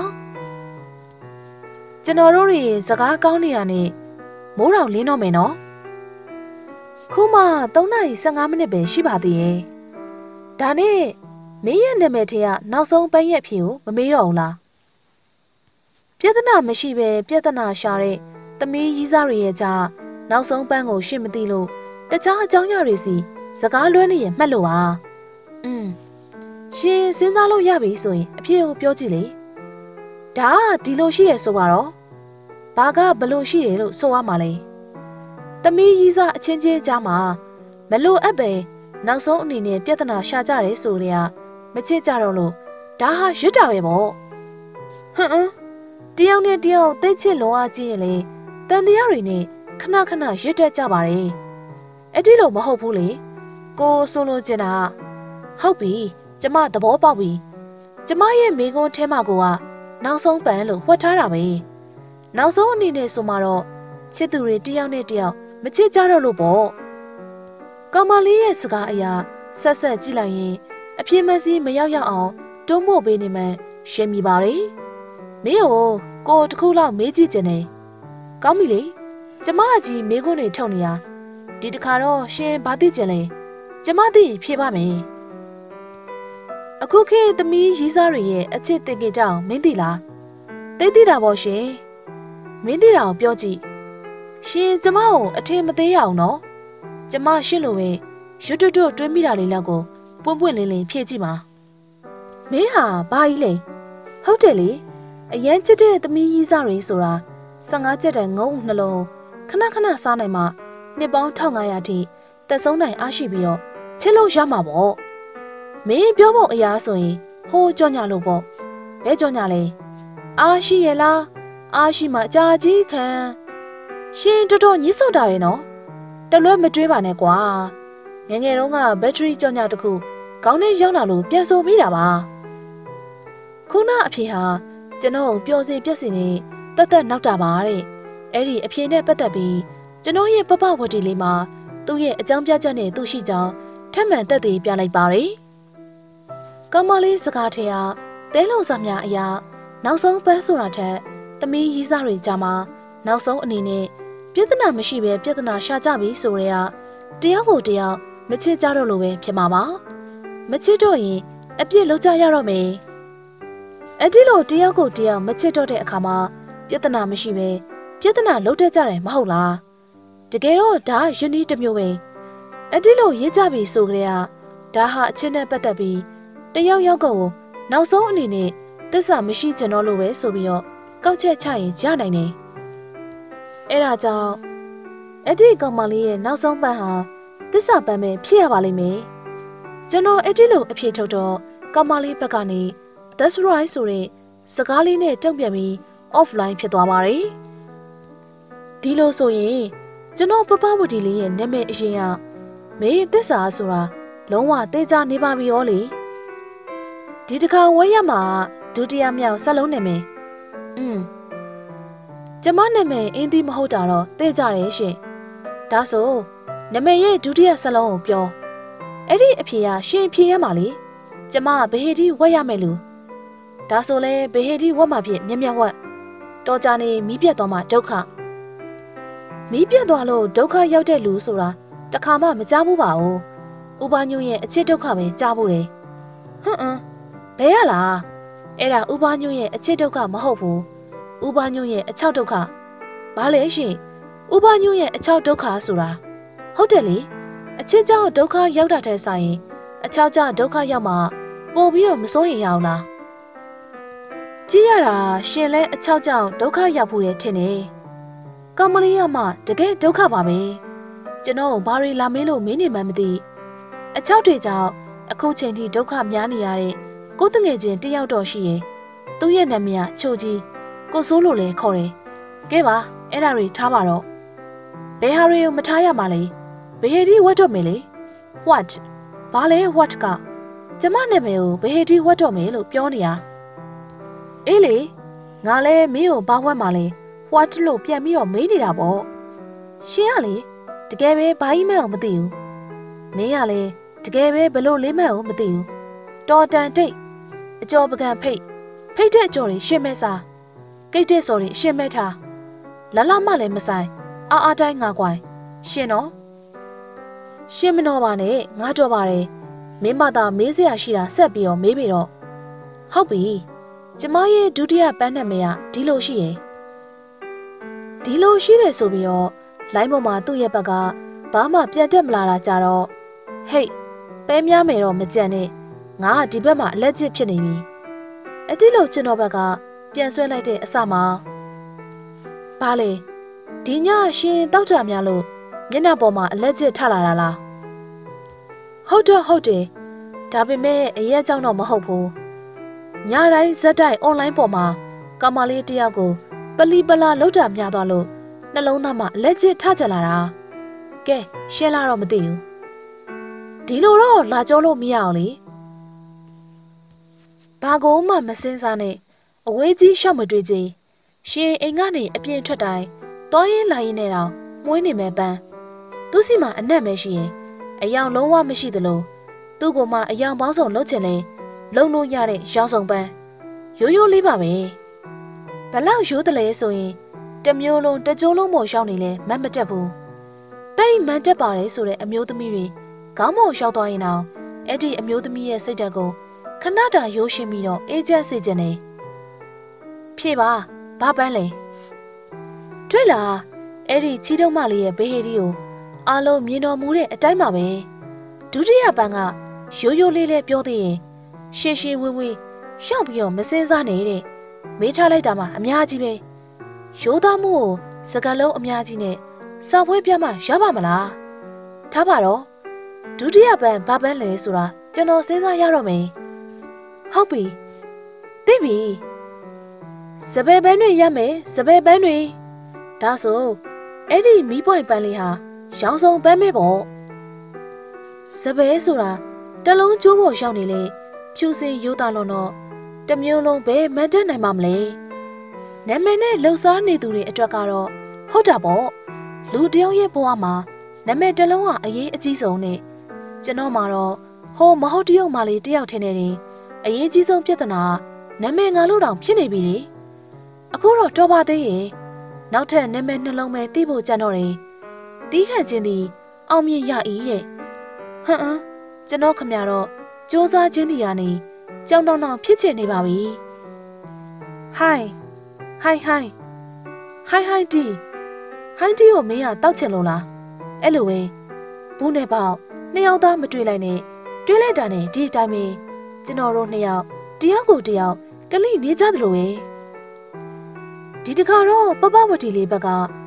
ကျွန်တော်တို့တွေစကားကောင်းနေတာနဲ့မိုးတောင်လင်းတော့မယ်နော်ခုမှသုံးနာရီ၁၅မိနစ်ပဲရှိပါသေးရဲ့ဒါနဲ့မင်းရဲ့နာမည်ထဲကနောက်ဆုံးပန်းရဲ့အဖြစ်ကိုမမေးတော့ဘူးလားပြဿနာမရှိပဲပြဿနာရှာတဲ့သမီးရီးစားတွေရဲ့ကြားနောက်ဆုံးပန်းကိုရှင်းမသိလို့တခြားအကြောင်းအရာတွေစီစကားလွှဲနေရင်မှတ်လို့ပါอืมရှင်စဉ်းစားလို့ရပြီဆိုရင်အဖြစ်ကိုပြောကြည့်လေဒါကဒီလိုရှိရဆိုပါတော့ဘာကဘလို့ရှိတယ်လို့ဆိုရမှာလဲသမီးရီးစားအချင်းချင်းကြားမှာမလို့အပ်ပဲနောက်ဆုံးအနေနဲ့ပြဿနာရှာကြတယ်ဆိုတဲ့ကမချစ်ကြတော့လို့ဒါဟာရွတ်တာပဲပေါ့ဟမ်အင်းတယောက်နဲ့တယောက်သိချစ်လွန်အားကြီးရင်လေတန်တရားတွေနဲ့ခဏခဏရစ်တက်ကြပါတယ်အဲ့ဒီလိုမဟုတ်ဘူးလေကိုဆိုလိုချင်တာဟုတ်ပြီကျမသဘောပေါက်ပြီကျမရဲ့မိကုန်းထဲမှာကိုကနောက်ဆုံးပန်းလို့ဝှက်ထားတာပဲနောက်ဆုံးအနေနဲ့ဆိုမှတော့ချစ်သူတွေတယောက်နဲ့တယောက်မချစ်ကြတော့လို့ပေါ့ကောင်မလေးရဲ့စကားအရာဆက်ဆက်ကြည့်လိုက်ရင်အပြင်းမစီမရောက်ရောက်အောင်တွန်းပို့ပေးနေမှရှင်းမိပါလေမင်းကိုကိုတခုလောက်မေးကြည့်ခြင်းနဲ့ကောင်းပြီလေကျမအကြီးမိကုန်းတွေထုတ်နေရဒီတခါတော့ရှင်ဘာသိကြလဲကျမသိဖြေပါမယ်အခုခေတ်သမီးရီးစားတွေရဲ့အချစ်တင်ကြတောင်မင်းသိလားသိသိတာပေါ့ရှင်မင်းသိတာကိုပြောကြည့်ရှင်ကျမကိုအထင်မသေးရအောင်နော်ကျမရှင်းလို့ပဲရွတ်တွတ်တွင်းမိတာလေးလောက်ကိုပွင့်ပွင့်လင်းလင်းဖြည့်ကြည့်ပါမင်းဟာဘာကြီးလဲဟုတ်တယ်လေအရန်ချစ်တဲ့သမီးရီးစားတွေဆိုတာ၁၅ကျက်တဲ့ငုံနှလုံးခဏခဏစားနိုင်မှနှစ်ပေါင်း၁၅၀၀ထိသက်ဆုံးနိုင်အားရှိပြီးတော့ချစ်လို့ရမှာပေါ့မင်းပြောဖို့အရာဆိုရင်ဟိုးကြောညာလို့ပေါ့ဘဲကြောညာလဲအားရှိရဲ့လားအားရှိမှအကြာကြီးခံရှင်တော်တော်ညှိစော့တာရဲ့နော်တလွဲမတွေးပါနဲ့ကွာငယ်ငယ်တုန်းကဘက်ထရီကြောညာတစ်ခုခေါင်းထဲရောက်လာလို့ပြန်ဆိုမိတာပါခုနအဖေဟာကျွန်တော်ပျော်စေပြက်စီနေတတ်တတ်နောက်တာပါတဲ့အဲ့ဒီအဖေနဲ့ပတ်သက်ပြီးကျွန်တော်ရဲ့ပပဝတီလေးမှာသူ့ရဲ့အကြောင်းပြချက်နဲ့သူ့ရှိကြောင်းထပ်မံသက်သေပြလိုက်ပါတယ်ကောင်းမလေးစကားထဲကတဲလုံစာများအရာနောက်ဆုံးပန်းဆိုတာထက်သမီးရီးစားတွေကြားမှာနောက်ဆုံးအနေနဲ့ပြဿနာမရှိပဲပြဿနာရှာကြပြီဆိုရဲတယောက်ကိုတယောက်မချစ်ကြတော့လို့ပဲဖြစ်မှာပါမချစ်တော့ရင်အပြစ်လုပ်ကြရတော့မယ်အဲ့ဒီလိုတယောက်ကိုတယောက်မချစ်တော့တဲ့အခါမှာပြဿနာမရှိပဲပြဿနာလုပ်တတ်ကြတယ်မဟုတ်လားတကယ်တော့ဒါယဉ်ဤတစ်မျိုးပဲအဲ့ဒီလိုရေးကြပြီဆိုကြတဲ့ဒါဟာအချင်းနဲ့ပတ်သက်ပြီးတယောက်ယောက်ကိုနောက်ဆုံးအနေနဲ့သစ္စာမရှိကြတော့လို့ပဲဆိုပြီးတော့ကောက်ချက်ချရင်ရနိုင်တယ်အဲ့ဒါကြောင့်အဲ့ဒီကောင်မလေးရဲ့နောက်ဆုံးပန်းဟာသစ္စာပန်းပဲဖြစ်ရပါလိမ့်မယ်ကျွန်တော်အဲ့ဒီလိုအဖြေထုတ်တော့ကောင်မလေးဘက်ကနေ that's right ဆိုတဲ့စကားလေးနဲ့တုံ့ပြန်ပြီး offline ဖြစ်သွားပါတယ်ဒီလိုဆိုရင်ကျွန်တော်ပပဝတီလေးရဲ့နာမည်အရင်ကမေးသစ္စာဆိုတာလုံးဝသိကြနေပါပြီရောလေဒီတစ်ခါဝဲရမှာဒုတိယမြောက်ဆက်လုံးနာမည်อืมကျမနာမည်အင်းဒီမဟုတ်တာတော့သိကြတယ်ရှင်ဒါဆိုနာမည်ရဲ့ဒုတိယဆက်လုံးကိုပြောအဲ့ဒီအဖြေကရှင်ဖြေရမှာလေကျမဘဟေဒီဝက်ရမယ်လူဒါဆိုလဲဘဟေဒီဝက်မှာဖြစ်မြက်မြက်ဝက်တော်ကြနေမီးပြတ်သွားမှဒုက္ခမီးပြတ်သွားလို့ဒုက္ခရောက်တဲ့လူဆိုတာတခါမှမကြားဘူးပါဘူးဥပညုရဲ့အချစ်ဒုက္ခပဲကြားဘူးတယ်ဟွန်းအင်းဘယ်ရလားအဲ့ဒါဥပညုရဲ့အချစ်ဒုက္ခမဟုတ်ဘူးဥပညုရဲ့အချောက်ဒုက္ခဘာလဲရှင်ဥပညုရဲ့အချောက်ဒုက္ခဆိုတာဟုတ်တယ်လေအချစ်ကြောင့်ဒုက္ခရောက်တာတဲ့ဆိုင်ရင်အချောက်ကြောင့်ဒုက္ခရောက်မှပို့ပြီးတော့မစိုးရင်ရအောင်လားကြည့်ရတာရှင်လဲအချောက်ကြောင့်ဒုက္ခရောက်ဖို့ရထင်တယ်ကောင်မလေးကမှတကယ်ဒုက္ခပါပဲကျွန်တော်ဘာတွေလာမေးလို့မင်းနေမှမသိအချောက်တွေကြောင့်အခုချိန်ထိဒုက္ခများနေရတဲ့ကိုတငယ်ချင်းတယောက်တော့ရှိရင်သူ့ရဲ့နာမည်ကချိုကြီးကိုစိုးလို့လဲခေါ်တယ်ကဲပါအဲ့ဒါတွေထားပါတော့ဘယ်ဟာတွေကိုမထားရမှာလဲဘယ်ဟေဒီဝတ်တော့မယ်လေ what ဘာလဲ what ကကျမနာမည်ကိုဘယ်ဟေဒီဝတ်တော့မယ်လို့ပြောနေတာအေးလေငါလဲမင်းကိုဘာဝတ်မှာလဲ what လို့ပြန်ပြီးတော့မေးနေတာပေါ့ရှင်ကလေတကယ်ပဲဘာကြီးမှန်းအောင်မသိဘူးမင်းကလေတကယ်ပဲဘလို့လေးမှန်းအောင်မသိဘူးတော်တန်တိတ်အကျော်ပကံဖိတ်ဖိတ်တဲ့အကျော်တွေရှင်းမဲစားကိတ်တဲ့စော်တွေရှင်းမဲထားလလမလည်းမဆိုင်အာအာတိုင်းငါကွိုင်ရှင်တော့ရှင်းမနှောပါနဲ့ငါတော့ပါတယ်မင်းမသာမေးစရာရှိတာဆက်ပြီးတော့မေးပြီတော့ဟုတ်ပြီကျမရဲ့ဒုတိယပန်းနာမည်ကဒီလိုရှိရဲ့ဒီလိုရှိတယ်ဆိုပြီးတော့လိုင်းပေါ်မှာသူ့ရဲ့ဘက်ကဘာမှပြန်တက်မလာတာကြတော့ဟေ့ပဲများမယ်တော့မကြံနဲ့ငါကဒီဘက်မှာအလက်ကျစ်ဖြစ်နေပြီအတိလို့ကျွန်တော်ဘက်ကပြန်ဆွဲလိုက်တဲ့အစမှာဘာလဲဒီညရှင်တောက်ကြများလို့မျက်နှာပေါ်မှာအလက်ကျစ်ထလာတာလားဟုတ်တော့ဟုတ်တယ်ဒါပေမဲ့အရက်ကြောင့်တော့မဟုတ်ဘူးညတိုင်းဇက်တိုက်အွန်လိုင်းပေါ်မှာကောင်မလေးတယောက်ကိုပလီပလာလောက်တာများသွားလို့နှလုံးသားမှာအလက်ကျစ်ထကြလာတာကဲရှင်းလာတော့မသိဘူးဒီလိုတော့လာကြောလို့မရအောင်လေဘာကိုမှမစင်းစားနဲ့အဝေးကြီးရှောက်မတွေ့ကြီးရှင်အိမ်ကနေအပြင်ထွက်တိုင်းတွားရင်လာရင်နဲ့တော့မွေးနေမဲ့ပန်းသူစီမှာအနက်ပဲရှိရင်အယောင်လုံးဝမရှိသလိုသူ့ကိုမှအယောင်ပေါင်းစုံလှုပ်ချင်လဲလုံလို့ရတဲ့ရောင်စုံပန်းရိုးရိုးလေးပါပဲဘလောက်ရိုးတယ်လဲဆိုရင်တမျိုးလုံးတကြိုးလုံးမို့ရှောင်းနေလဲမတ်မတက်ဘူးတိတ်မန်တက်ပါတယ်ဆိုတဲ့အမျိုးသမီးတွေခေါင်းမို့ရှောက်သွားရင်တော့အဲ့ဒီအမျိုးသမီးရဲ့စိတ်ဓာတ်ကိုခဏတာရိုးရှင်းပြီးတော့အေးချမ်းစေခြင်းနဲ့ဖြေပါဘာပန်းလဲတွေ့လားအဲ့ဒီချီတုံးမလေးရဲ့ဘေဟေဒီကိုအားလုံးမြင်တော်မူတဲ့အတိုင်းပါပဲဒုတိယပန်းကရိုးရိုးလေးလေးပြောသေးရင်ရှေးရှေးဝေးဝေးရှောက်ပြီးတော့မစင်းစားနေတဲ့မေးထားလိုက်တာမှအများကြီးပဲရိုးသားမှုကိုစကားလုံးအများကြီးနဲ့စာပွဲပြမှရပါမလားထားပါတော့ဒုတိယပန်းဘာပန်းလဲဆိုတာကျွန်တော်စဉ်းစားရတော့မယ်ဟုတ်ပြီသိပြီစပယ်ပန်းတွေရမယ်စပယ်ပန်းတွေဒါဆိုအဲ့ဒီမီးပွိုင်ပန်းလေးဟာရောင်စုံပန်းမဲပေါ့စပယ်ဆိုတာတလုံးကျိုးပေါ်ရောက်နေလေဖြူစင်ရိုးသားလုံးတော့တမျိုးလုံးပဲမတ်တက်နိုင်မှာမလဲနာမည်နဲ့လှုပ်ရှားနေသူတွေအတွက်ကတော့ဟုတ်တာပေါ့လူတယောက်ရဲ့ဘဝမှာနာမည်တစ်လုံးကအရေးအကြီးဆုံးနဲ့ကျွန်တော်မှာတော့ဟိုမဟုတ်တယောက်မှလေးတယောက်ထင်းနေတယ်အရေးကြီးဆုံးပြဿနာနာမည်ငါလို့တောင်ဖြစ်နေပြီလေအခုတော့တော်ပါသေးရဲ့နောက်ထပ်နာမည်နှလုံးပဲသိဖို့ကြံတော့တယ်တီးခန့်ခြင်းသည်အောင်မြင်ရ၏ရဲ့ဟမ်အင်းကျွန်တော်ခမရတော့စူးစမ်းခြင်းဒီကနေကြောင်တောင်တောင်ဖြစ်ချင်နေပါပြီဟိုင်းဟိုင်းဟိုင်းဟိုင်းဟိုင်းတီဟိုင်းတီကိုမင်းကတောက်ချင်လို့လားအဲ့လိုပဲဘူးနဲ့ပေါက်နှစ်ယောက်သားမတွေ့လိုက်နဲ့တွေ့လိုက်တာနဲ့ဒီအတိုင်းပဲကျွန်တော်တို့နှစ်ယောက်တယောက်ကိုတယောက်ကလိနေကြသလိုပဲဒီတခါတော့ပပဝတီလေးဘက်က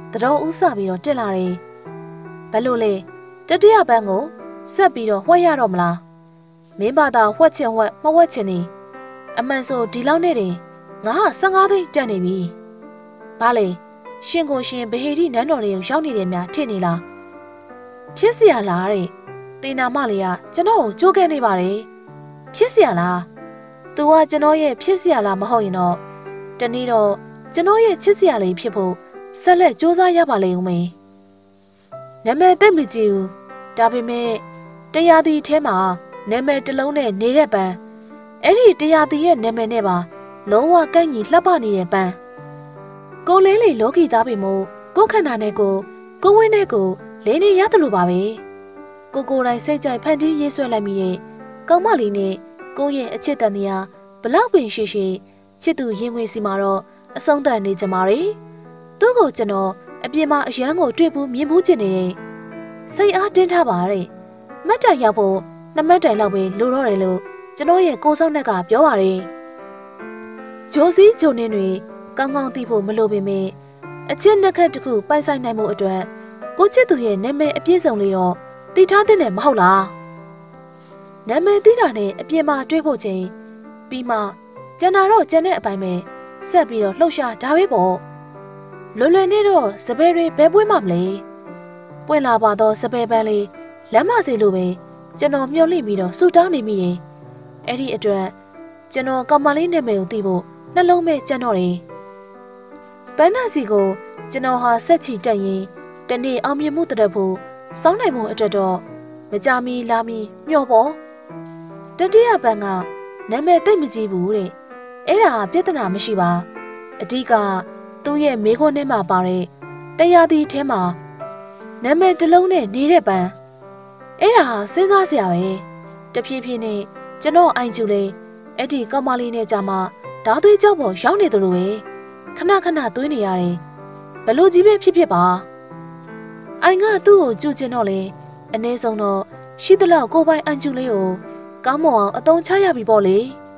သတော်ဥစပြီးတော့တက်လာတယ်ဘယ်လိုလဲတတိယပန်းကိုဆက်ပြီးတော့ဝှက်ရတော့မလားမင်းဘာသာဝှက်ချင်ဝှက်မဝှက်ချင်နေအမှန်ဆိုဒီလောက်နဲ့တင်ငါဟာ၁၅သိန်းတက်နေပြီဘာလဲရှင်ကိုရှင်ဘဟေတိနန်းတော်တွေကိုရောက်နေတယ်များထင်နေလားဖြစ်เสียလားတဲ့တေနာမလေးကကျွန်တော်ကိုကြိုးခဲ့နေပါတယ်ဖြစ်เสียလား तू ကကျွန်တော်ရဲ့ဖြစ်เสียလားမဟုတ်ရင်တော့တနေ့တော့ကျွန်တော်ရဲ့ချစ်เสียလေးဖြစ်ဖို့ဆက်လက်စူးစမ်းရပါလိမ့်ဦးမယ်နာမည်သိမကြည့်ဘူးဒါပေမဲ့တရားသီထဲမှာနာမည်တစ်လုံးနဲ့နေတဲ့ပန်းအဲ့ဒီတရားသီရဲ့နာမည်နဲ့ပါလုံးဝကန့်ညီလှပနေတဲ့ပန်းကိုလေးလေးလောကီသားပြီမို့ကိုခန္ဓာနဲ့ကိုကိုဝင်းနဲ့ကိုလေးနေရတယ်လို့ပါပဲကိုကိုယ်တိုင်စိတ်ကြိုက်ဖန်တီးရေးဆွဲလိုက်မိတဲ့ကောင်းမလေးနဲ့ကိုရဲ့အချစ်တန်တရားဘလောက်ပင်ရှိရှိချစ်သူရင်ဝင်စီမှာတော့အဆုံးသတ်နေကြမှာလေသူ့ကိုကျွန်တော်အပြင်မှာအရန်ကိုတွေ့ဘူးမြင်ဘူးချင်နေတဲ့စိတ်အားတင်းထားပါတဲ့မတ်တိုင်ရောက်ဖို့နှစ်မတ်တိုင်လောက်ပဲလိုတော့တယ်လို့ကျွန်တော်ရဲ့ကိုစောင်းနှက်ကပြောပါတယ်ဂျိုးစီဂျိုနင်းတွေကောင်းကောင်းသိဖို့မလိုပေမဲ့အချစ်နှစ်ခက်တစ်ခုပိုင်ဆိုင်နိုင်မှုအတွက်ကိုချစ်သူရဲ့နာမည်အပြည့်စုံလေးတော့သိထားတဲ့နဲ့မဟုတ်လားနာမည်သိတာနဲ့အပြင်မှာတွေ့ဖို့ချင်းပြီးမှကျန်တာတော့ကျန်တဲ့အပိုင်းပဲဆက်ပြီးတော့လှုပ်ရှားဒါပဲပေါ့လွယ်လွယ်နဲ့တော့စပယ်တွေဘယ်ပွင့်မှမလဲပွင့်လာပါတော့စပယ်ပန်းလေးလမ်းမစီလိုပဲကျွန်တော်မျှော်လင့်ပြီးတော့ဆူတောင်းနေမိရင်အဲ့ဒီအတွက်ကျွန်တော်ကောင်မလေးနာမည်ကိုသိဖို့နှလုံးမဲ့ကြံ့တော့တယ်ပန်းနာစီကိုကျွန်တော်ဟာဆက်ချီတက်ရင်တနေ့အောင်မြင်မှုတရက်ဖို့စောင်းနိုင်မှုအတွက်တော့မကြမီလာမီမျှော်ပေါ်တတိယပန်းကနာမည်သိမကြည့်ဘူးတဲ့အဲ့ဒါပြဿနာမရှိပါအဓိကသူ့ရဲ့မိခွန်းထဲမှာပါတဲ့တရားသီးထဲမှာနာမည်တစ်လုံးနဲ့နေတဲ့ပန်းအဲ့ဒါစဉ်းစားစရာပဲတဖြည်းဖြည်းနဲ့ကျွန်တော်အိုင်ကျူလေးအဲ့ဒီကောင်မလေးနဲ့ကြာမှဓာသွေးကြောက်ပေါ်ရောက်နေတယ်လို့ပဲခဏခဏသွေးနေရတယ်ဘလို့ကြီးပဲဖြစ်ဖြစ်ပါအိုင်ကသူ့ကိုကြူချင်တော့လေအနည်းဆုံးတော့ရှိသလောက်ကိုပိုင်အန်ကျူလေးကိုကောင်းမွန်အောင်အသုံးချရပြီပေါ့လေ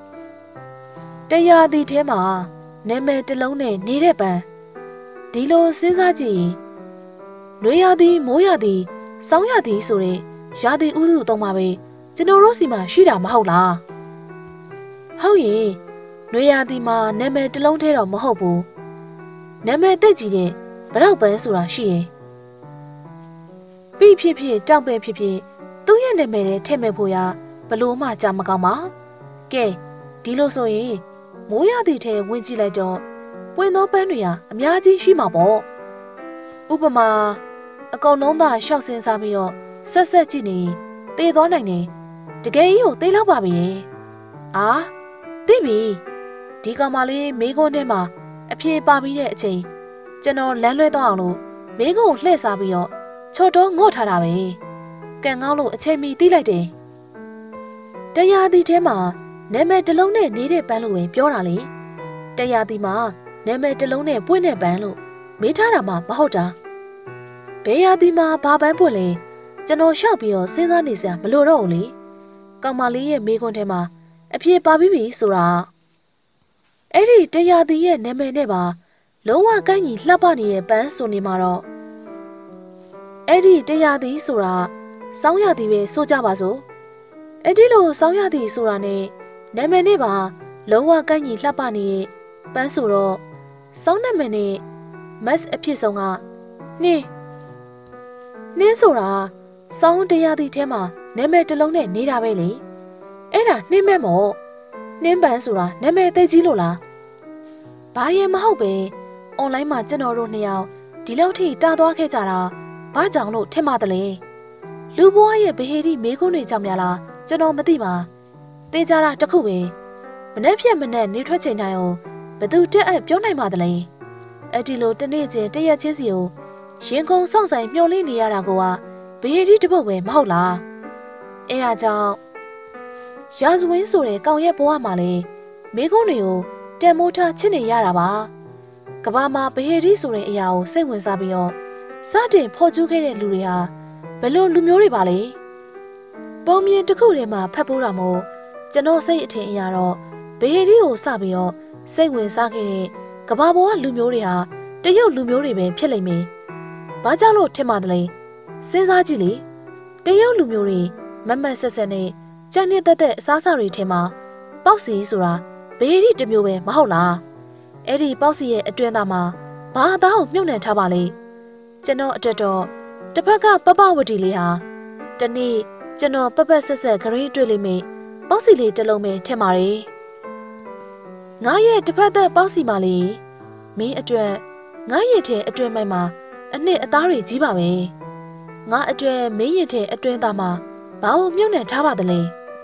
တရားသီးထဲမှာနာမည်တစ်လုံးနဲ့နေတဲ့ပန်းဒီလိုစဉ်းစားကြည့်ရင်နွေရသည်မိုးရသည်စောင်းရသည်ဆိုတဲ့ရာသီဥတုသုံးပါပဲကျွန်တော်တို့စီမှာရှိတာမဟုတ်လားဟုတ်ရင်နွေရသည်မှာနာမည်တစ်လုံးထဲတော့မဟုတ်ဘူးနာမည်တက်ကြီးတဲ့ဘလောက်ပန်းဆိုတာရှိရင်ပြီးဖြစ်ဖြစ်တောက်ပဲဖြစ်ဖြစ်သူ့ရဲ့နာမည်နဲ့ထည့်မဲ့ဖို့ရဘလို့မှကြာမကောင်းပါကဲဒီလိုဆိုရင်မိုးရသည်ထဲဝင်ကြည့်လိုက်တော့ပွင့်သောပန်းတွေဟာအများကြီးရှိမှာပေါ့ဥပမာအကောင်လုံးသားရှောက်စင်းစားပြီးတော့ဆက်ဆက်ကြည့်နေတေးသွားနိုင်တယ်တကယ်ကြီးကိုတေးလောက်ပါပြီအာသိပြီဒီကောင်မလေးမိကုန်းထဲမှာအပြေပါပြီးတဲ့အချိန်ကျွန်တော်လမ်းလွဲသွားအောင်လို့မိကုန်းကိုလှည့်စားပြီးတော့ချော်တော့ငေါ့ထားတာပဲကန်ကောင်းလို့အချိန်မီတီးလိုက်တယ်တရားသီးထဲမှာနာမည်တစ်လုံးနဲ့နေတဲ့ပန်းလို့ပဲပြောတာလေတရားသီးမှာနာမည်တစ်လုံးနဲ့ပွင့်တဲ့ပန်းလို့မေးထားတာမှမဟုတ်တာဘယ်ရာသီးမှာဘာပန်းပွင့်လဲကျွန်တော်ရှောက်ပြီးတော့စဉ်းစားနေစရာမလိုတော့ဘူးလေကောင်မလေးရဲ့မိခွန်းထဲမှာအပြေပါပြီးပြီဆိုတာအဲ့ဒီတရားသီးရဲ့နာမည်နဲ့ပါလုံးဝကိုင်းညီလှပနေတဲ့ပန်းဆိုနေမှာတော့အဲ့ဒီတရားသီးဆိုတာစောင်းရသည်ပဲဆိုကြပါစို့အဲ့ဒီလိုစောင်းရသည်ဆိုတာနဲ့နာမည်နဲ့ပါလုံးဝကိုင်းညီလှပနေတဲ့ပန်းဆိုတော့စောင်းနာမည်နဲ့ mass အဖြစ်ဆုံးကနှင်းနှင်းဆိုတာစောင်းတရားသီးထဲမှာနာမည်တစ်လုံးနဲ့နေတာပဲလေအဲ့ဒါနှင်းမဲ့မို့နှင်းပန်းဆိုတာနာမည်သိကြီးလို့လားဘာရင်မဟုတ်ပဲအွန်လိုင်းမှာကျွန်တော်တို့နှစ်ယောက်ဒီလောက်ထိတာသွားခဲ့ကြတာဘာကြောင့်လို့ထင်ပါသလဲလူဘွားရဲ့ဗဟေတိမေးခွန်းတွေကြောင့်များလားကျွန်တော်မသိပါသိကြတာတခုပဲမနေ့ဖြတ်မနေ့နေထွက်ချိန်တိုင်းအောင်ဘသူတက်အပ်ပြောနိုင်ပါသလဲအဲ့ဒီလိုတနေ့ချင်းတရက်ချင်းစီကိုရင်ကုန်စောင့်ဆိုင်မျှော်လင့်နေရတာကဗဟေတိတပုတ်ပဲမဟုတ်လားအဲဒါကြောင့်ရာဇဝင်းဆိုတဲ့ကောင်ရဲ့ဘဝမှာလေမေးခွန်းတွေကိုတန်မိုးထားချစ်နေရတာပါကဘာမှာဗဟေတိဆိုတဲ့အရာကိုစိတ်ဝင်စားပြီးတော့စတင်ဖော်ကျူးခဲ့တဲ့လူတွေဟာဘယ်လိုလူမျိုးတွေပါလဲပုံမြင်တစ်ခုထဲမှာဖတ်ဖို့တာမို့ကျွန်တော်စိတ်အထင်အရတော့ဗဟေတိကိုစပြီးတော့စိတ်ဝင်စားခဲ့တဲ့ကဘာပေါ်ကလူမျိုးတွေဟာတရုတ်လူမျိုးတွေပဲဖြစ်လိမ့်မယ်ဘာကြောင့်လို့ထင်မှတလဲစဉ်းစားကြည့်လေတရုတ်လူမျိုးတွေမမတ်ဆက်ဆက်နဲ့ကြံ့နှစ်သက်တဲ့အစားအစာတွေထဲမှာပေါက်စီဆိုတာဘယ်ဒီတစ်မျိုးပဲမဟုတ်လားအဲ့ဒီပေါက်စီရဲ့အတွင်းသားမှာဘာအသားကိုမြုပ်နှံထားပါလဲကျွန်တော်အတွက်တော့တစ်ဖက်ကပပဝတီလေးဟာတနေ့ကျွန်တော်ပပဆက်ဆက်ဂရင်းတွေ့လိမ့်မယ်ပေါက်စီလေးတစ်လုံးပဲထင်ပါတယ်ငါရဲ့တစ်ဖက်သက်ပေါက်စီမလေးမင်းအတွက်ငါရဲ့ထဲအတွင်းမိုက်မှာအနှစ်အသားတွေကြီးပါပဲငါအတွက်မင်းရဲ့ထဲအတွင်းသားမှာဘာလို့မြုပ်နှံထားပါသလဲ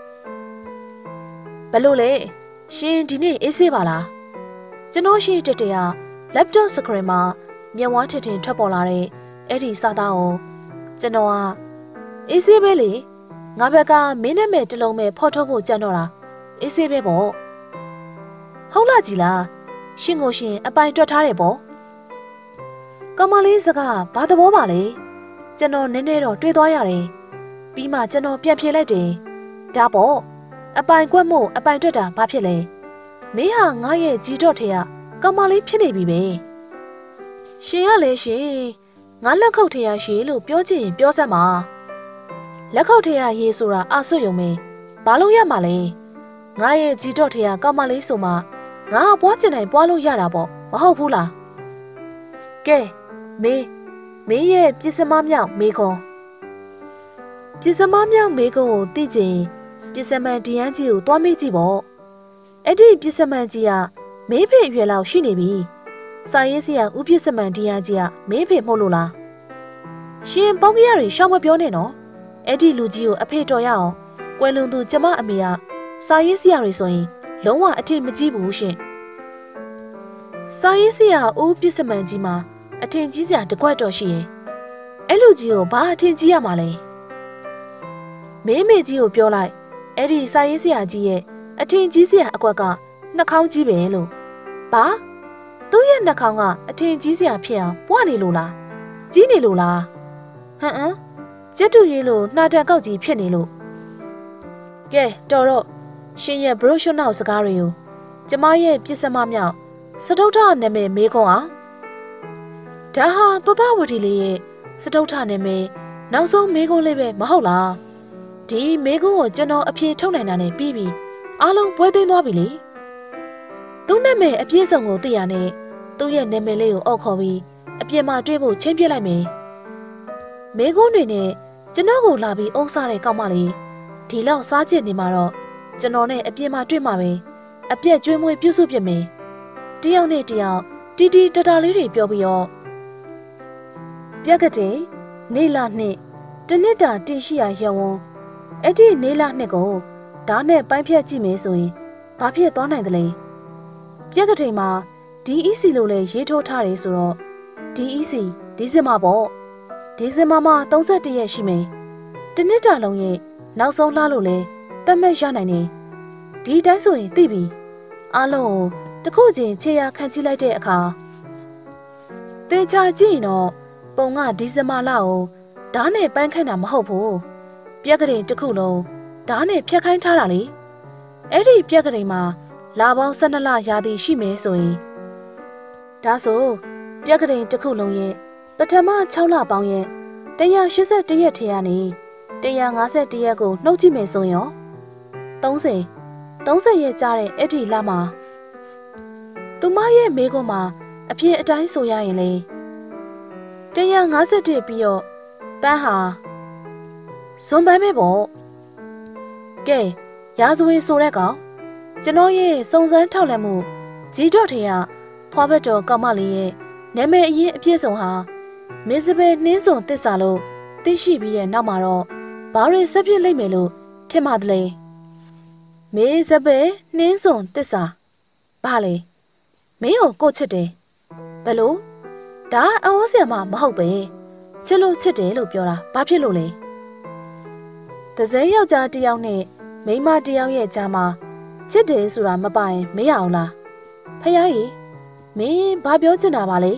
ဘလို့လဲရှင်ဒီနေ့အေးဆေးပါလားကျွန်တော်ရှိတက်တဲ့က laptop screen မှာမျက်ဝါးထင်ထင်ထွက်ပေါ်လာတဲ့အဲ့ဒီစာသားကိုကျွန်တော်ကအေးဆေးပဲလေငါဘက်ကမင်းနဲ့မဲ့တလုံးမဲ့ဖော်ထုတ်ဖို့ကြံတော့တာအေးဆေးပဲပေါ့ဟုတ်လားကြည်လားရှင်ကိုရှင်အပိုင်တွက်ထားတယ်ပေါ့ကမလေးစကားဘာသဘောပါလဲကျွန်တော်နည်းနည်းတော့တွေးသွားရတယ်ပြီးမှကျွန်တော်ပြန်ဖြေလိုက်တယ်ဒါပေါ့အပိုင်ကွက်မို့အပိုင်တွက်တာဘာဖြစ်လဲမင်းဟာငါရဲ့ကြီးတော့ထဲကကမလေးဖြစ်နေပြီပဲရှင်ရလေရှင်ငါလက်ခုပ်ထဲရရှိလို့ပြောချင်ပြောစမ်းပါလက်ခုပ်ထဲရရေးဆိုတာအဆွတ်ယုံမင်းဘာလို့ရမှာလဲငါရဲ့ကြီးတော့ထဲကကမလေးဆိုမှငါပွားချင်တိုင်းပွားလို့ရတာပေါ့မဟုတ်ဘူးလားကဲမေးမင်းရဲ့ပြစ်စမမြောက်မေခွန်ပြစ်စမမြောက်မေခွန်ကိုသိချင်ပြစ်စမန်ဒီယန်းကြီးကိုတွားမေးကြည့်ပေါ့အဲ့ဒီပြစ်စမန်ကြီးကမေးဖေအရွယ်လောက်ရှိနေပြီစာရေးဆရာဦးပြစ်စမန်ဒီယန်းကြီးကမေးဖေမှုလို့လားရှင်ပေါင်းပြရတွေရှောင်းမပြောနဲ့နော်အဲ့ဒီလူကြီးကိုအဖေတော်ရအောင်ကွယ်လွန်သူကျမအမေကစာရေးဆရာတွေဆိုရင်လုံးဝအထင်မကြီးဘူးရှင်စာရေးဆရာဦးပြစ်စမန်ကြီးမှာအထင်ကြီးစရာတကွက်တော့ရှိရင်အဲ့လူကြီးကိုဘာအထင်ကြီးရမှာလဲမေးမေကြီးကိုပြောလိုက်အဲ့ဒီစာရေးဆရာကြီးရဲ့အထင်ကြီးစရာအကွက်ကနှာခေါင်းကြီးပဲလို့ဘာသူ့ရဲ့နှာခေါင်းကအထင်ကြီးစရာဖြစ်အောင်ပွားနေလို့လားကြီးနေလို့လားဟမ်ဟမ်ကျက်တူရေးလို့နှာတန်ကောက်ကြီးဖြစ်နေလို့ကဲတော်တော့ရှင်ရဲ့ဘရိုရှွနောက်စကားတွေကိုကျမရဲ့ပြစ်စမမြောက်စတုထနာမည်မေးခွန်းအောင်ဒါဟာပပဝတီလေးရဲ့စတုထနာမည်နောက်ဆုံးမေးခွန်းလေးပဲမဟုတ်လားဒီမေးခွန်းကိုကျွန်တော်အဖြေထုတ်နိုင်တာနဲ့ပြီးပြီအားလုံးပွဲသိမ်းသွားပြီလေသူ့နာမည်အပြည့်စုံကိုသိရနဲ့သူ့ရဲ့နာမည်လေးကိုအောက်ခေါ်ပြီးအပြင်မှာတွေ့ဖို့ချင်းပြစ်လိုက်မယ်မေးခွန်းတွေနဲ့ကျွန်တော်ကိုလာပြီးအုံးစားတဲ့ကောက်မလေးဒီလောက်စားချင်နေမှာတော့ကျွန်တော်နဲ့အပြင်မှာတွေ့မှာပဲအပြက်ကျွေးမွေးပြုစုပြမယ်တယောက်နဲ့တယောက်တီတီတတာလေးတွေပြောပြီးတော့ပြက်ကတဲ့နေလာနှစ်တနစ်တာတင်ရှိရရုံဝန်းအဲ့ဒီနေလာနှစ်ကိုဓာတ်နဲ့ပိုင်းဖြတ်ကြည့်မယ်ဆိုရင်ဘာဖြစ်သွားနိုင်သလဲပြက်ကတဲ့မှာဒီ အီ စီ လို့လည်းရေးထိုးထားတယ်ဆိုတော့ဒီ အီ စီ ဒီဇင်ဘာပေါ့ဒီဇင်ဘာမှာသုံးဆယ့်တစ်ရက်ရှိမယ်တနစ်တာလုံးရဲ့နောက်ဆုံးလှလို့လဲတတ်မှတ်ရနိုင်တယ်ဒီတိုင်းဆိုရင်သိပြီအားလုံးကိုတစ်ခုချင်းခြေရာခံကြည့်လိုက်တဲ့အခါသင်ချာကြည့်ရင်တော့ပုံကဒီဇင်ဘာလကိုဓာတ်နဲ့ပန်းခိုင်းတာမဟုတ်ဘူးပြက်ကလေးတစ်ခုလုံးဓာတ်နဲ့ဖြတ်ခိုင်းထားတာလေအဲ့ဒီပြက်ကလေးမှာလာပေါင်း၁၂လရာသီရှိမယ်ဆိုရင်ဒါဆိုပြက်ကလေးတစ်ခုလုံးရဲ့ပထမ၆လပေါင်းရဲ့၁၈၁ရက်ထဲကနေ၁၅၁ရက်ကိုနှုတ်ကြည့်မယ်ဆိုရင်၃၀ ၃၀ရက်ကြာတဲ့အဲ့ဒီလမှာသူမရဲ့မိကုံးမှာအဖြစ်အတိုင်းဆိုရရင်လေ၁၅၁ပြီးတော့ပန်းဟာဇွန်ပန်းပဲပေါ့ကဲရာဇဝင်ဆိုတဲ့ကောင်ကျွန်တော်ရဲ့စုံစမ်းထောက်လှမ်းမှုကြီးတော့ထေကဖွားဘက်တော်ကောင်မလေးရဲ့နာမည်အရင်အပြည့်စုံဟာမစ္စဘဲနှင်းစုံသစ္စာလို့သိရှိပြီးတဲ့နောက်မှာတော့ဘာတွေဆက်ဖြစ်လိမ့်မယ်လို့ထင်ပါတယ်လေမစ္စဘဲနှင်းစုံသစ္စာဘာလဲမင်းကိုကိုချစ်တယ်ဘယ်လိုဒါအဝတ်ဆရာမမဟုတ်ပဲချစ်လို့ချစ်တယ်လို့ပြောတာဘာဖြစ်လို့လဲတစဲယောက်ျားတစ်ယောက်နဲ့မိန်းမတစ်ယောက်ရဲ့ကြားမှာချစ်တယ်ဆိုတာမပိုင်မရအောင်လားဖယားကြီးမင်းဘာပြောချင်တာပါလဲ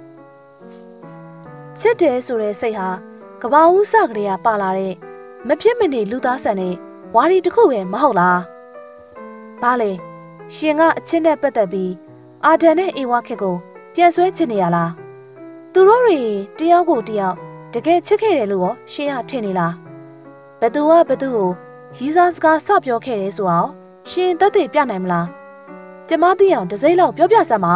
ချစ်တယ်ဆိုတဲ့စိတ်ဟာကဘာဦးစကလေးကပါလာတဲ့မဖြစ်မနေလူသားဆန်တဲ့ဝါဒီတစ်ခုပဲမဟုတ်လားဘာလဲရှင်ကအချင်းနဲ့ပတ်သက်ပြီးအာဒန်နဲ့အေဝါခက်ကိုပြန်ဆွဲချင်နေရလားသူတို့တွေတယောက်ကိုတယောက်တကယ်ချစ်ခဲ့တယ်လို့ရောရှင်ရထင်နေလားဘသူကဘသူကိုရီးစားစကားစပြောခဲ့တယ်ဆိုတော့ရှင်သက်သေပြနိုင်မလားကျမသိအောင်တစ်စိမ့်လောက်ပြောပြစမ်းပါ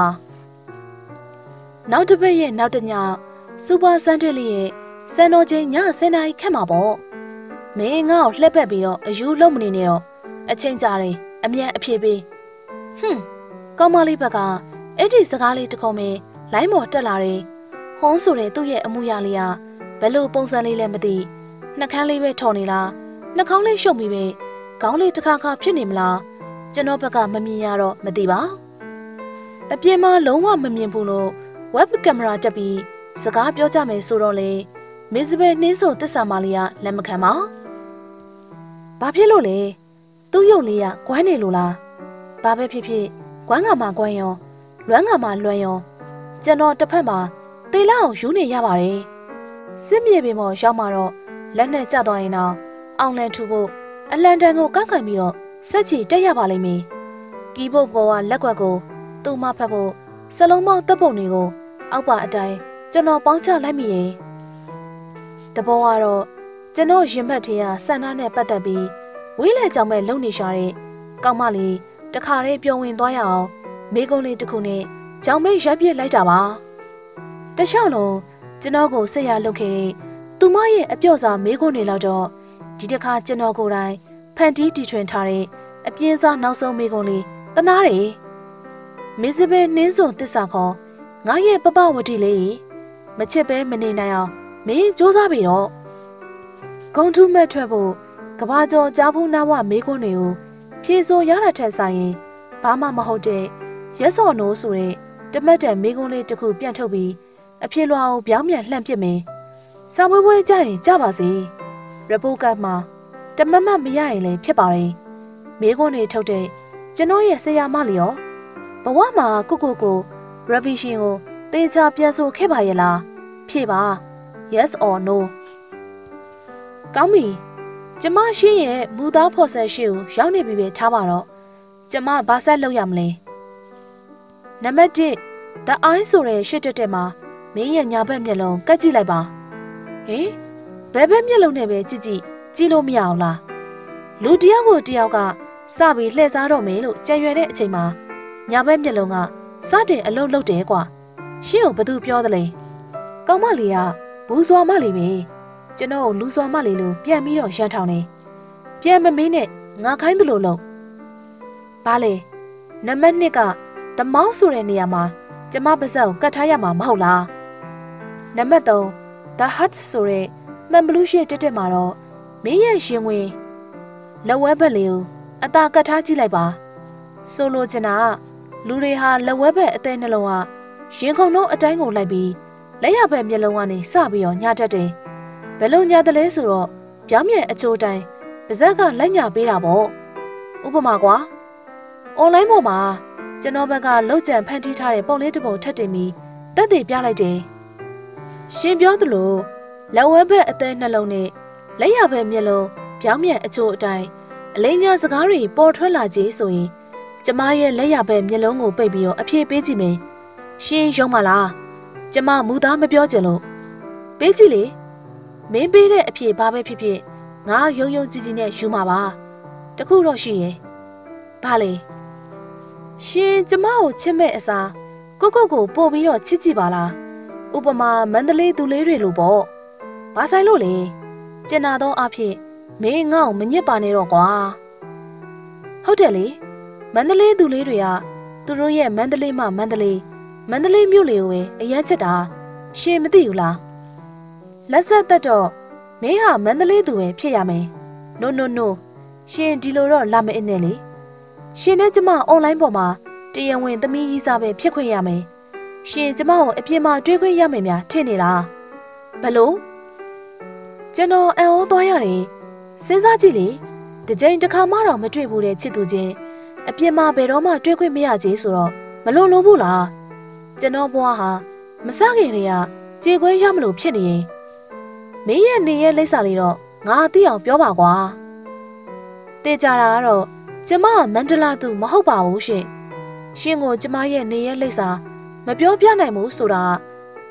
နောက်တစ်ပတ်ရဲ့နောက်တစ်ညစူပါစန်တက်လီရဲ့စံတော်ချိန်ညဆယ်နာရီခန့်မှာပေါ့မင်းငါ့ကိုလှက်ပက်ပြီးတော့အယူလုံးမနေနဲ့တော့အချိန်ကြာတယ်အမြန်အဖြစ်ပေးဟွန်းကောင်းမလေးဘက်ကအဲ့ဒီစကားလေးတစ်ခုံးပဲလိုင်းမော်တက်လာတယ်ဟွန်းဆိုတဲ့သူ့ရဲ့အမှုရလေးကဘယ်လိုပုံစံလေးလဲမသိနှကန်းလေးပဲထော်နေလားနှာခေါင်းလေးရှုပ်ပြီးပဲခေါင်းလေးတစ်ခါခါဖြစ်နေမလားကျွန်တော်ဘက်ကမမြင်ရတော့မသိပါအပြင်မှာလုံးဝမမြင်ဘူးလို့ web ကင်မရာတက်ပြီးစကားပြောကြမယ်ဆိုတော့လေမစ္စဘဲနှင်းဆိုတစ္ဆာမလေးကလက်မခံပါဘာဖြစ်လို့လဲသူ့ရုပ်လေးကကွမ်းနေလို့လားဘာပဲဖြစ်ဖြစ်ကွမ်းကမှကွမ်းရောလွမ်းကမှလွမ်းရောကျွန်တော်တစ်ဖက်မှာတေးလောက်ယူနေရပါတယ်စစ်မြေပြင်ပေါ်ရောက်မှတော့လက်နဲ့ကျသွားရင်တော့အောင်လန်ထူဖို့အလန်တန်ကိုကောက်ကင်ပြီးတော့စက်ချီတက်ရပါလိမ့်မယ်ကီးဘုတ်ပေါ်ကလက်ကွက်ကိုသူ့မဖက်ဖို့စလုံးမောက်တပ်ပုံတွေကိုအောက်ပါအတိုင်းကျွန်တော်ပေါင်းချလိုက်မိရဲ့တဘောကတော့ကျွန်တော်ရင်ဘတ်ထဲကဆန္ဒနဲ့ပတ်သက်ပြီးဝေးလေကြောင်မဲ့လုံနေရှာတဲ့ကောက်မလေးတခါလေးပြုံဝင်သွားရအောင်မိကုံးလေးတစ်ခုနဲ့ကြောင်မဲ့ရပ်ပြစ်လိုက်တာပါတခြားလုံးကျွန်တော်ကိုဆက်ရလုပ်ခဲ့တဲ့သူမရဲ့အပြော့စာမိကုံးတွေလောက်တော့ဒီတစ်ခါကျွန်တော်ကိုယ်တိုင်ဖန်တီးတီထွင်ထားတဲ့အပြင်းစားနောက်ဆုံးမိကုံးလေးတနာတယ်မစ္စဘဲနှင်းစုံတစ္ဆာခေါ်ငါရဲ့ပပဝတီလေးမချစ်ပဲမနေနိုင်အောင်မင်းစူးစမ်းပြီတော့ဂုံထူးမဲ့ထွက်ဖို့ကဘာကျော်ကြားဖုံးနာဝမေးခွန်းတွေကိုဖြေဆိုရတာထက်ဆိုင်ရင်ဘာမှမဟုတ်တဲ့ရက်စော်နိုးဆိုတဲ့တမက်တဲ့မေးခွန်းလေးတစ်ခုပြန်ထုတ်ပြီးအဖြေလွှာကိုပြောင်းပြန်လှန့်ပစ်မယ်။စာမွေးပွဲကြရင်ကြပါစေ။ရပိုကတ်မှာတမတ်မမရရင်လည်းဖြစ်ပါတယ်။မေးခွန်းတွေထုတ်တဲ့ကျွန်တော်ရဲ့ဆရာမလီရောဘဝမှာကိုကိုကို revision ကိုတေချာပြန်ဆိုခဲ့ပါရဲ့လား။ဖြေပါ yes or no ကောင်းပြီကျမရှင်းရဲ့မူသားဖော်ဆက်ရှိကိုရောက်နေပြီပဲထားပါတော့ကျမဘာဆက်လုပ်ရမလဲနံပါတ်တစ် the eye ဆိုတဲ့ရှစ်တက်တက်မှာမင်းရဲ့ညာဘက်မျက်လုံးကတ်ကြည့်လိုက်ပါဟေးဘယ်ဘက်မျက်လုံးနဲ့ပဲကြည့်ကြည့်ကြည့်လို့မရအောင်လားလူတယောက်ကိုတယောက်ကစပြီးလှည့်စားတော့မယ်လို့ကြံရွယ်တဲ့အချိန်မှာညာဘက်မျက်လုံးကစတင်အလုံးလုံးတယ်ကွာရှင်းကိုဘသူပြောသလဲကောင်းမလေးကဘူးစွာမလေးပဲကျွန်တော်လူစွာမလေးလိုပြန်ပြီးတော့ရန်ထောင်နေပြန်မမင်းနဲ့ငါခိုင်းသလိုလုပ်ဘာလဲနံပါတ်နှစ်ကသမောင်းဆိုတဲ့နေရာမှာကျမပါဇက်ကိုကတ်ထားရမှာမဟုတ်လားနံပါတ်သုံး the heart ဆိုတဲ့မှန်ဘလူးရှိတက်တက်မှာတော့မင်းရဲ့ရှင်ဝင်လက်ဝဲဘက်လေးကိုအသာကတ်ထားကြည့်လိုက်ပါဆိုလိုချင်တာလူတွေဟာလက်ဝဲဘက်အသေးနှလုံးကရင်ခုန်လုံးအတိုင်းကိုလိုက်ပြီးလက်ရဘက်မျက်လုံးကနေစပြီးတော့ညှတတ်တယ်ဘယ်လိုညာတလဲဆိုတော့ပြောင်းမြန်အချိုးတိုင်းပါဇက်ကလက်ညာပေးတာပေါ့ဥပမာကွာအွန်လိုင်းပေါ်မှာကျွန်တော်ဘက်ကလောက်ကျန်ဖန်တီးထားတဲ့ပုံလေးတစ်ပုံထပ်တင်ပြီးတက်တည်ပြလိုက်တယ်ရှင်ပြောသလိုလက်ဝဲဘက်အသေးနှလုံးနဲ့လက်ရဘက်မျက်လုံးပြောင်းမြန်အချိုးအတိုင်းအလိမ်ညာစကားတွေပေါ်ထွက်လာကြဆိုရင်ကျမရဲ့လက်ရဘက်မျက်လုံးကိုပိတ်ပြီးတော့အဖြေပေးကြည့်မယ်ရှင်ရုံမလားကျမမူသားမပြောချင်လို့ပေးကြည့်လေမင်းပေးတဲ့အဖြေဘာပဲဖြစ်ဖြစ်ငါယုံယုံကြည်ကြည်နဲ့ယူမှာပါတခုတော့ရှိရဲ့ဘာလဲရှင်ကျမကိုချစ်မဲ့အစားကိုကိုကိုပို့ပြီးတော့ချစ်ကြည့်ပါလားဥပမာမန္တလေးသူလေးတွေလိုပေါ့ဘာဆိုင်လို့လဲကျင်နာတော့အဖြစ်မင်းငါ့ကိုမညစ်ပါနဲ့တော့ကွာဟုတ်တယ်လေမန္တလေးသူလေးတွေကသူတို့ရဲ့မန္တလေးမှမန္တလေးမန္တလေးမြို့လေးကိုပဲအရန်ချစ်တာရှင်မသိဘူးလားလက်ဆက်သက်တော့မင်းဟာမန္တလေးသူပဲဖြစ်ရမယ်။ no no no ရှင်ဒီလိုတော့လာမအင်းနဲ့လေရှင်နဲ့ကျမအွန်လိုင်းပေါ်မှာတရားဝင်သမီးကြီးစားပဲဖြစ်ခွင့်ရမယ်။ရှင်ကျမကိုအပြင်မှာတွေ့ခွင့်ရမယ်များထင်နေလားဘလို့ကျွန်တော်အံ့ဩသွားရတယ်စဉ်းစားကြည့်လေတစ်ကြိမ်တစ်ခါမှတော့မတွေ့ဘူးတဲ့ချစ်သူချင်းအပြင်မှာဘယ်တော့မှတွေ့ခွင့်မရကြီးဆိုတော့မလို့လို့ဘူးလားကျွန်တော်ဘွားဟာမစခင်တည်းကကြေခွဲရမလို့ဖြစ်နေရင်မင်းရဲ့နေရဲ့လိပ်စာလေးတော့ငါသိအောင်ပြောပါကွာတေးကြတာကတော့ကျမကမန္တလာသူမဟုတ်ပါဘူးရှင်ရှင်ကိုကျမရဲ့နေရဲ့လိပ်စာမပြောပြနိုင်ဘူးဆိုတာ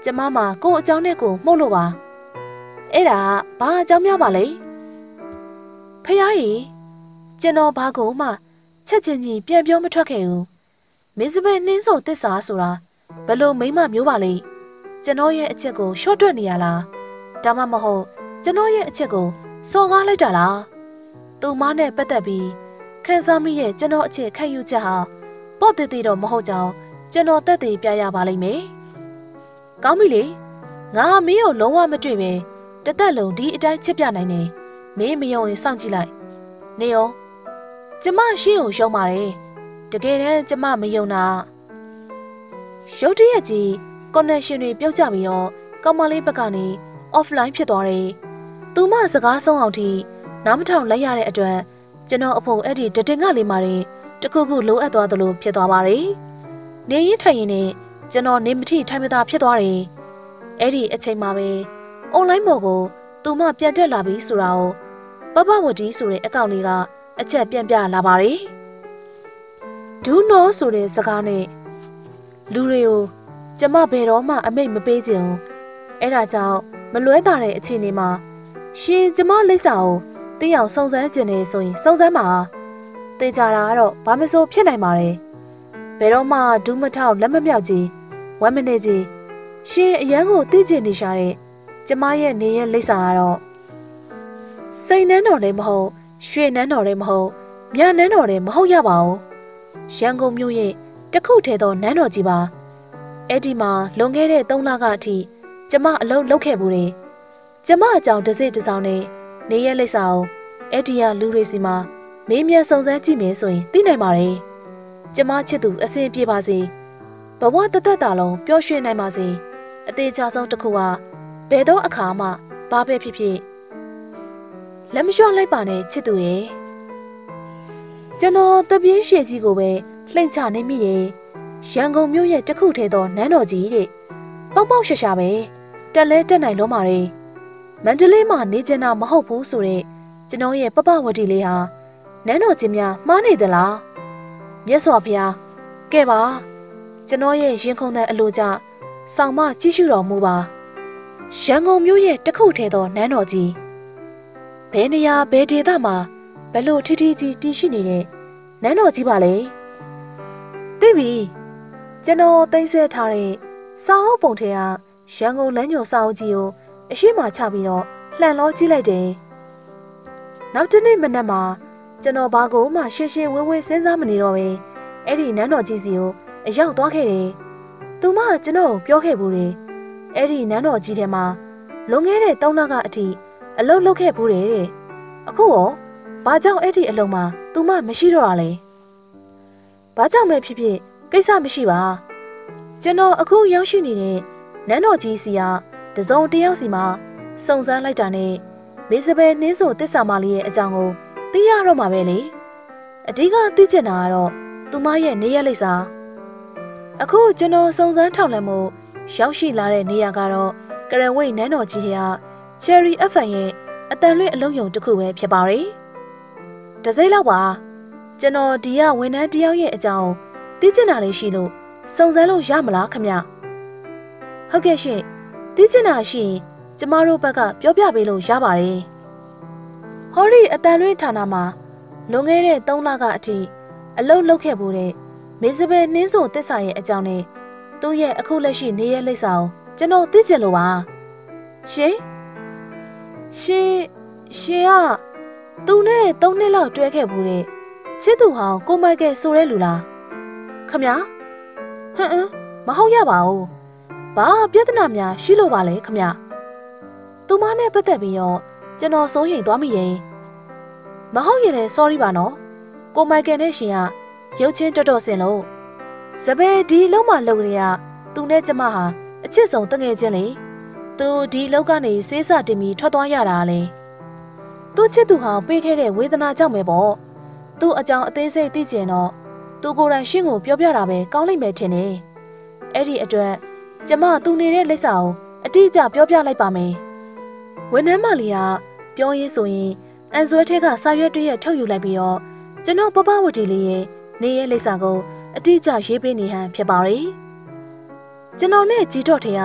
ကျမမှာကို့အကြောင်းနဲ့ကိုမှုတ်လို့ပါအဲ့ဒါဘာအကြောင်းများပါလဲဖះကြီးကျွန်တော်ဘာကိုမှချက်ချင်းကြီးပြန်ပြောမထွက်ခဲ့ဘူးမင်းစပယ်နှင်းစောတစ္ဆာဆိုတာဘလို့မိမမျိုးပါလေကျွန်တော်ရဲ့အချက်ကိုရှော့တွက်နေရလားဒါမှမဟုတ်ကျွန်တော်ရဲ့အချက်ကိုစော်ကားလိုက်တာလားသူမနဲ့ပတ်သက်ပြီးခန်းစားမိရဲ့ကျွန်တော်အချက်ခံယူချက်ဟာပေါ့တည်တည်တော့မဟုတ်ကြောင်းကျွန်တော်တက်တည်ပြရပါလိမ့်မယ်ကောင်းပြီလေငါမင်းကိုလုံးဝမတွေ့ပဲတသက်လုံးဒီအတိုင်းချစ်ပြနိုင်တယ်မင်းမယုံရင်စောင့်ကြည့်လိုက်နေရောကျမရှင်းကိုရှုံးပါတယ်တကယ်တမ်းကျမမယုံတာရုတ်တရက်ကြီး connection တွေပြုတ်ကျပြီးတော့ကောင်မလေးဘက်ကနေ offline ဖြစ်သွားတယ်သူမစကားဆုံးအောင်ထိနားမထောင်လိုက်ရတဲ့အတွက်ကျွန်တော်အဖို့အဲ့ဒီတတင်ကလေးမာတွေတခုခုလိုအပ်သွားသလိုဖြစ်သွားပါတယ်နေရင်ထိုင်ရင်နဲ့ကျွန်တော်နေမထိထိုင်မသာဖြစ်သွားတယ်အဲ့ဒီအချိန်မှာပဲ online ပေါ်ကိုသူမပြန်တက်လာပြီဆိုတာကိုပပဝတီဆိုတဲ့အကောင့်လေးကအချက်ပြန်ပြလာပါတယ်ဒူးနောဆိုတဲ့စကားနဲ့လူတွေကိုကျမဘယ်တော့မှအမိတ်မပေးခြင်းအဲ့ဒါကြောင့်မလွဲတာတဲ့အခြေအနေမှာရှင်ကျမလိပ်စာကိုသိအောင်စုံစမ်းကျင်နေဆိုရင်စုံစမ်းပါသိကြတာကတော့ဘာမဆိုဖြစ်နိုင်ပါတယ်ဘယ်တော့မှဒူးမထောက်လက်မမြောက်ကြီးဝမ်းမနေကြီးရှင်အရန်ကိုသိကျင်နေရှာတဲ့ကျမရဲ့နေရဲ့လိပ်စာကတော့စိတ်နှန်းတော်လည်းမဟုတ်ရွှေနှန်းတော်လည်းမဟုတ်မြနှန်းတော်လည်းမဟုတ်ရပါဘူးရန်ကုန်မြို့ရဲ့တခုထဲသောနန်းတော်ကြီးပါအဲ့ဒီမှာလွန်ခဲ့တဲ့သုံးလကအထိကျမအလုပ်လုပ်ခဲ့ဘူးတယ်ကျမအကြောင်းတစ်စိတစ်စောင်းနဲ့နေရဲ့လိပ်စာကိုအဲ့ဒီကလူတွေစီမှာမေးမြန်းစုံစမ်းကြည့်မယ်ဆိုရင်သိနိုင်ပါတယ်ကျမချစ်သူအဆင်ပြေပါစေဘဝတသက်တာလုံးပျော်ရွှင်နိုင်ပါစေအသေးချဆုံးတစ်ခုကဘယ်တော့အခါမှဘာပဲဖြစ်ဖြစ်လက်မလျှော့လိုက်ပါနဲ့ချစ်သူရဲ့ကျွန်တော်တပြင်းရှည်ကြီးကိုပဲလှိမ့်ချနေမိရဲ့ရန်ကုန်မြို့ရဲ့တခုထဲသောနန်းတော်ကြီးတဲ့ပေါက်ပေါက်ရှာရှာပဲတက်လဲတက်နိုင်လုံးပါလေမန္တလေးမှာနေကျင်တာမဟုတ်ဘူးဆိုတဲ့ကျွန်တော်ရဲ့ပပဝတီလေးဟာနန်းတော်ကြီးများမှားနေသလားမြတ်စွာဘုရားကဲပါကျွန်တော်ရဲ့ရင်ခုန်တဲ့အလိုကြဆောင်မကြည့်ရှုတော်မူပါရန်ကုန်မြို့ရဲ့တခုထဲသောနန်းတော်ကြီးဘယ်နေရာဘယ်ဒေသမှာဘလို့ထိထိကြီးတည်ရှိနေတဲ့နန်းတော်ကြီးပါလေသိပြီကျွန်တော်သိမ်းဆည်းထားတဲ့စာအုပ်ပုံထဲကရန်ကုန်လမ်းညွန်စာအုပ်ကြီးကိုအရှိမချပြီးတော့လှန်လောကြည့်လိုက်တယ်နောက်တစ်နေ့မနက်မှာကျွန်တော်ဘာကိုမှရှင်းရှင်းဝင်းဝင်းစဉ်းစားမနေတော့ပဲအဲ့ဒီနန်းတော်ကြီးစီကိုအရောက်သွားခဲ့တယ်သူမကကျွန်တော်ပြောခဲ့ဘူးလေအဲ့ဒီနန်းတော်ကြီးထဲမှာလွန်ခဲ့တဲ့သုံးလကအထိအလုပ်လုပ်ခဲ့ဘူးတယ်တဲ့အခုရောဘာကြောင့်အဲ့ဒီအလုံးမှာသူမမရှိတော့တာလဲဘာကြောင့်ပဲဖြစ်ဖြစ်ကိစ္စမရှိပါကျွန်တော်အခုရောက်ရှိနေတဲ့နန်းတော်ကြီးစီကတစုံတယောက်စီမှာစုံစမ်းလိုက်တာနဲ့မေစပယ်နှင်းဆိုတစ္ဆာမလေးရဲ့အကြောင်းကိုသိရတော့မှာပဲလေအဓိကသိချင်တာကတော့သူမရဲ့နေရက်လိပ်စာအခုကျွန်တော်စုံစမ်းထောက်လှမ်းမှုရောက်ရှိလာတဲ့နေရာကတော့ကရဝိတ်နန်းတော်ကြီးက Cherry အက်ဖ်အမ် ရဲ့အတန်လွင့်အလုံးယုံတစ်ခုပဲဖြစ်ပါတယ်တစိမ့်လောက်ပါကျွန်တော်ဒီကဝန်ထမ်းတယောက်ရဲ့အကြောင်းသိချင်တာလေးရှိလို့စုံစမ်းလို့ရမလားခမဟုတ်ကဲ့ရှင်သိချင်တာရှိရင်ကျမတို့ဘက်ကပြောပြပေးလို့ရပါတယ်ဟောဒီအတန်လွင့်ဌာနမှာလွန်ခဲ့တဲ့သုံးလကအထိအလုပ်လုပ်ခဲ့ဖို့တဲ့မေစပယ်နှင်းစုံတစ္ဆာရဲ့အကြောင်းနဲ့သူ့ရဲ့အခုလက်ရှိနေရဲ့လိပ်စာကိုကျွန်တော်သိချင်လို့ပါရှင်ရှင်ရှင်ကသူနဲ့သုံးနှစ်လောက်တွဲခဲ့ဘူးတဲ့ချစ်သူဟောင်းကိုမိုက်ကယ်ဆိုတဲ့လူလားခမဟမ်ဟမ်မဟုတ်ရပါဘူးဘာပြဿနာများရှိလို့ပါလဲခမသူမနဲ့ပတ်သက်ပြီးတော့ကျွန်တော်စိုးရိမ်သွားမိရင်မဟုတ်ရင်လည်း sorry ပါနော်ကိုမိုက်ကယ်နဲ့ရှင်ကရုပ်ချင်းတော်တော်စင်လို့စပယ်ဒီလုံးမှလုံနေရသူနဲ့ကျမဟာအချစ်ဆုံးတငယ်ချင်းလေသူဒီလောက်ကနေစေးစတင်ပြီးထွက်သွားရတာလေသူချစ်သူဟောင်းပေးခဲ့တဲ့ဝေဒနာကြောင့်ပဲပေါ့သူ့အကြောင်းအသေးစိတ်သိကျင်တော့သူကိုယ်တိုင်ရှင်းကိုပြောပြတာပဲကောင်းလိမ့်မယ်ထင်တယ်အဲ့ဒီအတွက်ကျမသူနေတဲ့လိပ်စာကိုအတိအကျပြောပြလိုက်ပါမယ်ဝန်ထမ်းမလေးကပြောရင်းဆိုရင်အန်ဆွဲထဲကစာရွက်တွေရထုတ်ယူလိုက်ပြီးတော့ကျွန်တော်ပပဝတီလေးရဲ့နေရဲ့လိပ်စာကိုအတိအကျရေးပေးနေဟန်ဖြစ်ပါရဲ့ကျွန်တော်နဲ့ကြီးတော့ထေက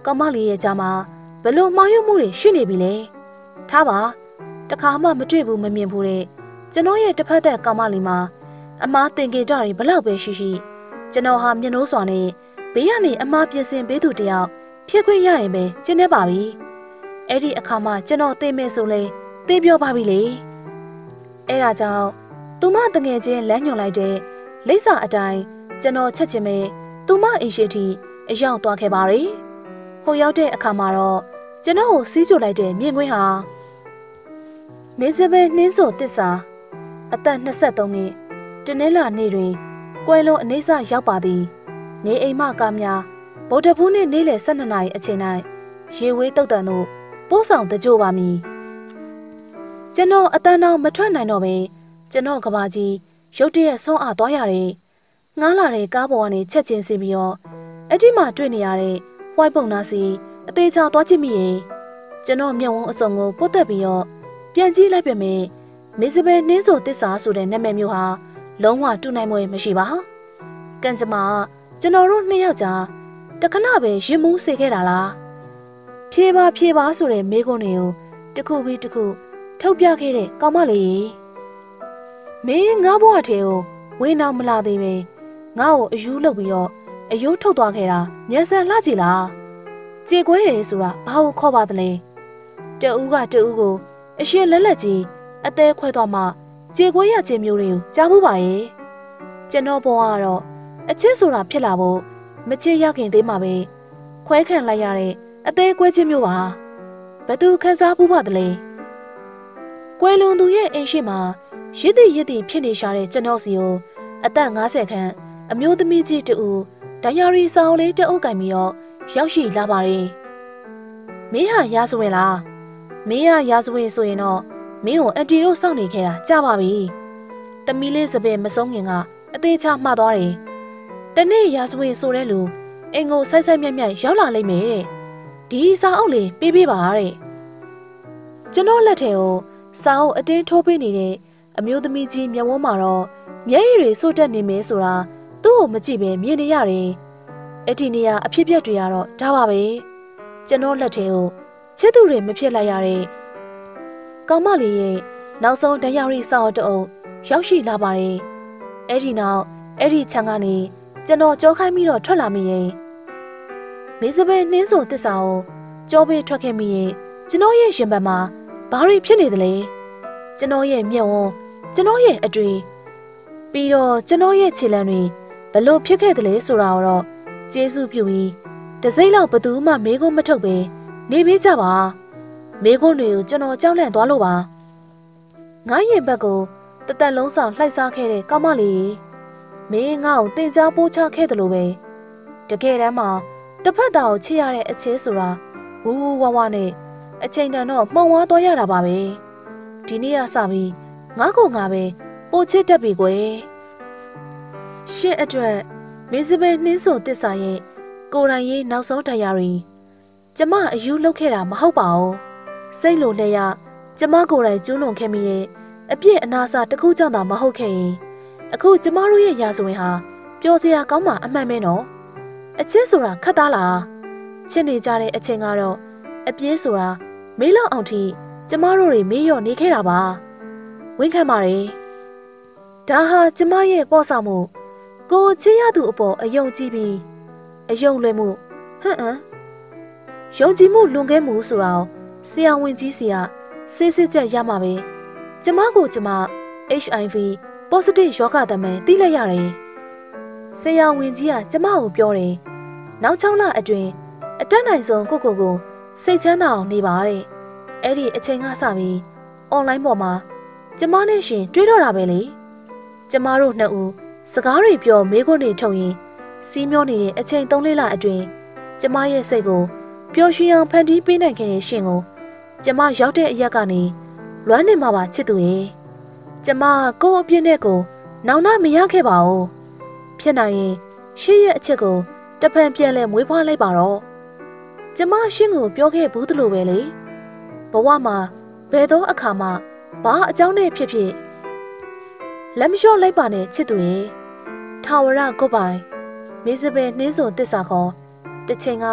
ကောင်မလေးရဲ့ကြားမှာဘလို့မောင်ရုံမှုတွေရှိနေပြီလေထားပါတခါမှမတွေ့ဘူးမမြင်ဘူးတဲ့ကျွန်တော်ရဲ့တစ်ဖက်သက်ကောင်မလေးမှာအမားသင်္ကေတတွေဘလောက်ပဲရှိရှိကျွန်တော်ဟာမျက်နှိုးစွာနဲ့ဘေးကနေအမားပြင်ဆင်ပေးသူတယောက်ဖြစ်ခွင့်ရရင်ပဲကျင်းနေပါပြီအဲ့ဒီအခါမှကျွန်တော်သိမယ်ဆိုလဲသိပြောပါပြီလေအဲ့ဒါကြောင့်သူမတငယ်ချင်းလမ်းညွှန်လိုက်တဲ့လိပ်စာအတိုင်းကျွန်တော်ချက်ချင်းပဲသူမအိမ်ရှိထိအရောက်သွားခဲ့ပါရီဟိုရောက်တဲ့အခါမှာတော့ကျွန်တော်ကိုစီးကြိုလိုက်တဲ့မြင်ကွင်းဟာမစ္စဘဲနှင်းဆိုတစ္ဆာအသက်နှစ်ဆသုံးနှစ်တနင်္လာနေ့တွင်ကွယ်လွန်အနေဆရောက်ပါသည်နေအိမ်မကားများဗုဒ္ဓဖူးနှင့်နေ့လယ် ၁၂ နာရီအချိန်၌ရေဝေးတုတ်တန်သို့ပို့ဆောင်တကြိုပါမည်ကျွန်တော်အတန်းတော်မထွက်နိုင်တော့ပဲကျွန်တော်ကဘာကြီးရုတ်တရက်ဆုံးအားသွားရတယ်ငားလာတဲ့ကားပေါ်ကနေချက်ချင်းစီပြီးတော့အဲ့ဒီမှာတွေ့နေရတဲ့ဝိုက်ပုံနာစီအသေးချာသွားကြည့်မိရင်ကျွန်တော်မျက်ဝန်းအစုံကိုပုတ်တက်ပြီးတော့ပြန်ကြည့်လိုက်ပေမဲ့မစ္စဘဲနှင်းဆိုတစ္ဆာဆိုတဲ့နာမည်မျိုးဟာလုံးဝတူနိုင်မွေမရှိပါကံကြမ္မာကျွန်တော်တို့နှစ်ယောက်ကြာတခဏပဲရင်မူးစေခဲ့တာလားဖြေပါဖြေပါဆိုတဲ့မေးခွန်းတွေကိုတစ်ခုပြီးတစ်ခုထုတ်ပြခဲ့တဲ့ကောင်မလေးမင်းငါ့ဘဝထဲကိုဝင်းအောင်မလာသေးပဲငါ့ကိုအယူလုပ်ပြီးတော့အယိုးထုတ်သွားခဲ့တာမျက်စံလှကြည့်လားကြေကွဲတယ်ဆိုတာဘာကိုခေါ်ပါသလဲတဦးကတဦးကိုအရှင်လက်လက်ကြီးအသေးခွဲသွားမှကြေကွဲရခြင်းမျိုးတွေကိုကြားမှုပါရဲ့ကျွန်တော်ဘဝကတော့အချစ်ဆိုတာဖြစ်လာဖို့မချစ်ရခင်သေးမှာပဲခွဲခံလိုက်ရတဲ့အသေးကွဲခြင်းမျိုးပါဘသူခန်းစားဖို့ပါသလဲကွယ်လွန်သူရဲ့အိမ်ရှိမှာရစ်တိရစ်တိဖြစ်နေရှာတဲ့ကျွန်တော်စီကိုအသက်၅၀ခန့်အမျိုးသမီးကြီးတူဒိုင်ယာရီစာအုပ်လေးတအုပ်ကင်ပြီးတော့ရောက်ရှိလာပါတယ်မင်းဟာရာဇဝင်လားမင်းဟာရာဇဝင်ဆိုရင်တော့မင်းကိုအန်တီတို့စောင့်နေခဲ့တာကြာပါပြီတမီလေးစပယ်မဆုံးခင်ကအသေးချမှားသွားတယ်တနေ့ရာဇဝင်ဆိုတဲ့လူအင်ကိုဆိုက်ဆိုက်မြက်မြက်ရောက်လာလိမ့်မယ်ဒီစာအုပ်လေးပေးပေးပါတဲ့ကျွန်တော်လက်ထဲကိုစာအုပ်အတင်းထိုးပေးနေတဲ့အမျိုးသမီးကြီးမျက်ဝန်းမှာတော့မျက်ရည်တွေစို့တက်နေမယ်ဆိုတာသူ့ကိုမကြည့်ပဲမြင်နေရတယ်အဲ့ဒီနေရာအဖြစ်ပြက်တွေကတော့ဒါပါပဲကျွန်တော်လက်ထဲကိုချစ်သူတွေမဖြစ်လိုက်ရတဲ့ကောင်မလေးရဲ့နောက်ဆုံးဒိုင်ယာရီစာအုပ်တအုပ်ရောက်ရှိလာပါတယ်အဲ့ဒီနောက်အဲ့ဒီခြံကနေကျွန်တော်ကြောခိုင်းပြီးတော့ထွက်လာမိရင်မစ္စဘဲနှင်းဆိုတစ္ဆာကိုကြောပေးထွက်ခဲ့မိရင်ကျွန်တော်ရဲ့ရင်ဘတ်မှာဘာတွေဖြစ်နေသလဲကျွန်တော်ရဲ့မျက်ဝန်းကျွန်တော်ရဲ့အတွေ့ပြီးတော့ကျွန်တော်ရဲ့ခြေလမ်းတွေဘလို့ဖြစ်ခဲ့သလဲဆိုတာတော့ကျေးဇူးပြုပြီးတစိမ့်လောက်ဘသူမှမေးခွန်းမထုတ်ပဲနေပေးကြပါမေးခွန်းတွေကိုကျွန်တော်ကြောက်လန့်သွားလို့ပါငါရင်ဘက်ကိုတသက်လုံးဆောင်လှိုက်စားခဲ့တဲ့ကောင်မလေးမင်းငါ့ကိုတင်ကြားပိုးချခဲ့တယ်လို့ပဲတကယ်တမ်းမှာတစ်ဖက်သားကိုချစ်ရတဲ့အချစ်ဆိုတာဝူဝူဝါဝါနဲ့အချိန်တန်တော့မှုံဝါသွားရတာပါပဲဒီနေ့ကစပြီးငါ့ကိုငါပဲပိုချစ်တတ်ပြီကွယ်ရှင့်အတွက်မစ္စဘဲနှင်းဆိုတစ္ဆာရဲ့ကိုယ်တိုင်ရေးနောက်ဆုံးတရားရီကျမအယူလုပ်ခဲ့တာမဟုတ်ပါဘူးစိတ်လိုလျက်ကျမကိုယ်တိုင်ကျူးလွန်ခဲ့မိရဲ့အပြစ်အနာစာတစ်ခုကြောင့်သာမဟုတ်ခဲ့ရင်အခုကျမတို့ရဲ့ရာဇဝင်ဟာပျော်စရာကောင်းမှအမှန်ပဲနော်အချစ်ဆိုတာခတ်သားလားချစ်နေကြတဲ့အချိန်ကတော့အပြေးဆိုတာမေးလောက်အောင်ထိကျမတို့တွေမေးရော့နေခဲ့တာပါဝင်းခံပါတယ်ဒါဟာကျမရဲ့ပေါ့ဆောင်မှုကိုချစ်ရသူအပေါ်အယုံကြည်ပြီးအယုံလွယ်မှုဟမ်ဟမ်ယုံကြည်မှုလွန်ကဲမှုဆိုတာဆရာဝန်ကြီးစီကစစ်စစ်ချက်ရမှာပဲကျမကိုကျမ H I V positive ရောဂါသမန်သိလိုက်ရတယ်ဆရာဝန်ကြီးကကျမကိုပြောတယ်နောက်၆လအတွင်းအတက်နိုင်ဆုံးကိုကိုကိုစိတ်ချမ်းသာအောင်နေပါတဲ့အဲ့ဒီအချိန်ကစပြီး online ပေါ်မှာကျမနဲ့ရှင်တွေ့တော့တာပဲလေကျမတို့နှစ်ဦးစကားတွေပြောမေးခွန်းတွေထုတ်ရင်စီးမျောနေတဲ့အချိန်၃လအတွင်းကျမရဲ့စိတ်ကိုပျော်ရွှင်အောင်ဖန်တီးပေးနိုင်ခဲ့တဲ့ရှင်ကိုကျမရောက်တဲ့အရက်ကနေလွမ်းနေမှာပါချစ်သူရဲ့ကျမကိုယ့်အပြစ်နဲ့ကိုနောင်နာမရခဲ့ပါဘူးဖြစ်နိုင်ရင်ရှေ့ရဲ့အချက်ကိုတဖန်ပြန်လဲမွေးဖွားလိုက်ပါတော့ကျမရှင်ကိုပြောခဲ့ဘူးသလိုပဲလေဘဝမှာဘယ်သောအခါမှဘာအကြောင်းနဲ့ဖြစ်ဖြစ်လက်မလျှော့လိုက်ပါနဲ့ချစ်သူရဲ့ထာဝရကိုပိုင်မစ္စဘဲနှင်းစုံတစ္ဆာခေါ်တစ်ချိန်က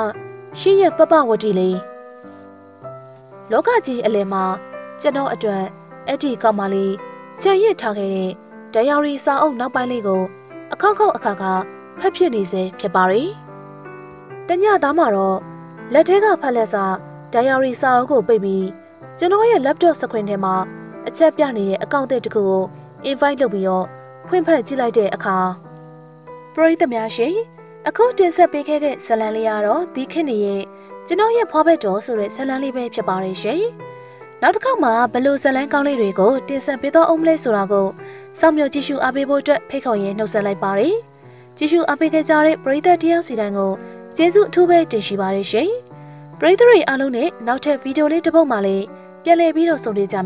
ရှင်ရဲ့ပပဝတီလေးလောကကြီးအလယ်မှာကျွန်တော်အတွက်အဲ့ဒီကောက်မလေးချန်ရစ်ထားခဲ့တဲ့ဒိုင်ယာရီစာအုပ်နောက်ပိုင်းလေးကိုအခောက်ခောက်အခါခါဖတ်ဖြစ်နေစေဖြစ်ပါတယ်။တညသားမှာတော့လက်ထဲကဖတ်လက်စာဒိုင်ယာရီစာအုပ်ကိုပိတ်ပြီးကျွန်တော်ရဲ့ laptop screen ထဲမှာအချက်ပြနေတဲ့အကောင့်တစ်ခုကို invite လုပ်ပြီးတော့ဖွင့်ဖတ်ကြည့်လိုက်တဲ့အခါပရိသတ်များရှင်အခုတင်ဆက်ပေးခဲ့တဲ့ဇာတ်လမ်းလေးကတော့ဒီခေတ်နေရဲ့ကျွန်တော်ရဲ့ဖွားဘက်တော်ဆိုတဲ့ဇာတ်လမ်းလေးပဲဖြစ်ပါတယ်ရှင်။နောက်တစ်ခါမှဘလို့ဇာတ်လမ်းကောင်းလေးတွေကိုတင်ဆက်ပေးတော့အောင်မလဲဆိုတာကိုစောင့်မျှော်ကြည့်ရှုအားပေးဖို့အတွက်ဖိတ်ခေါ်ရင်းနှုတ်ဆက်လိုက်ပါတယ်။ကြည့်ရှုအားပေးခဲ့ကြတဲ့ပရိသတ်တယောက်စီတိုင်းကိုကျေးဇူးအထူးပဲတင်ရှိပါတယ်ရှင်။ပရိသတ်တွေအားလုံးနဲ့နောက်ထပ်ဗီဒီယိုလေးတစ်ပုဒ်မှလည်းပြန်လည်ပြီးတော့ဆုံတွေ့ကြ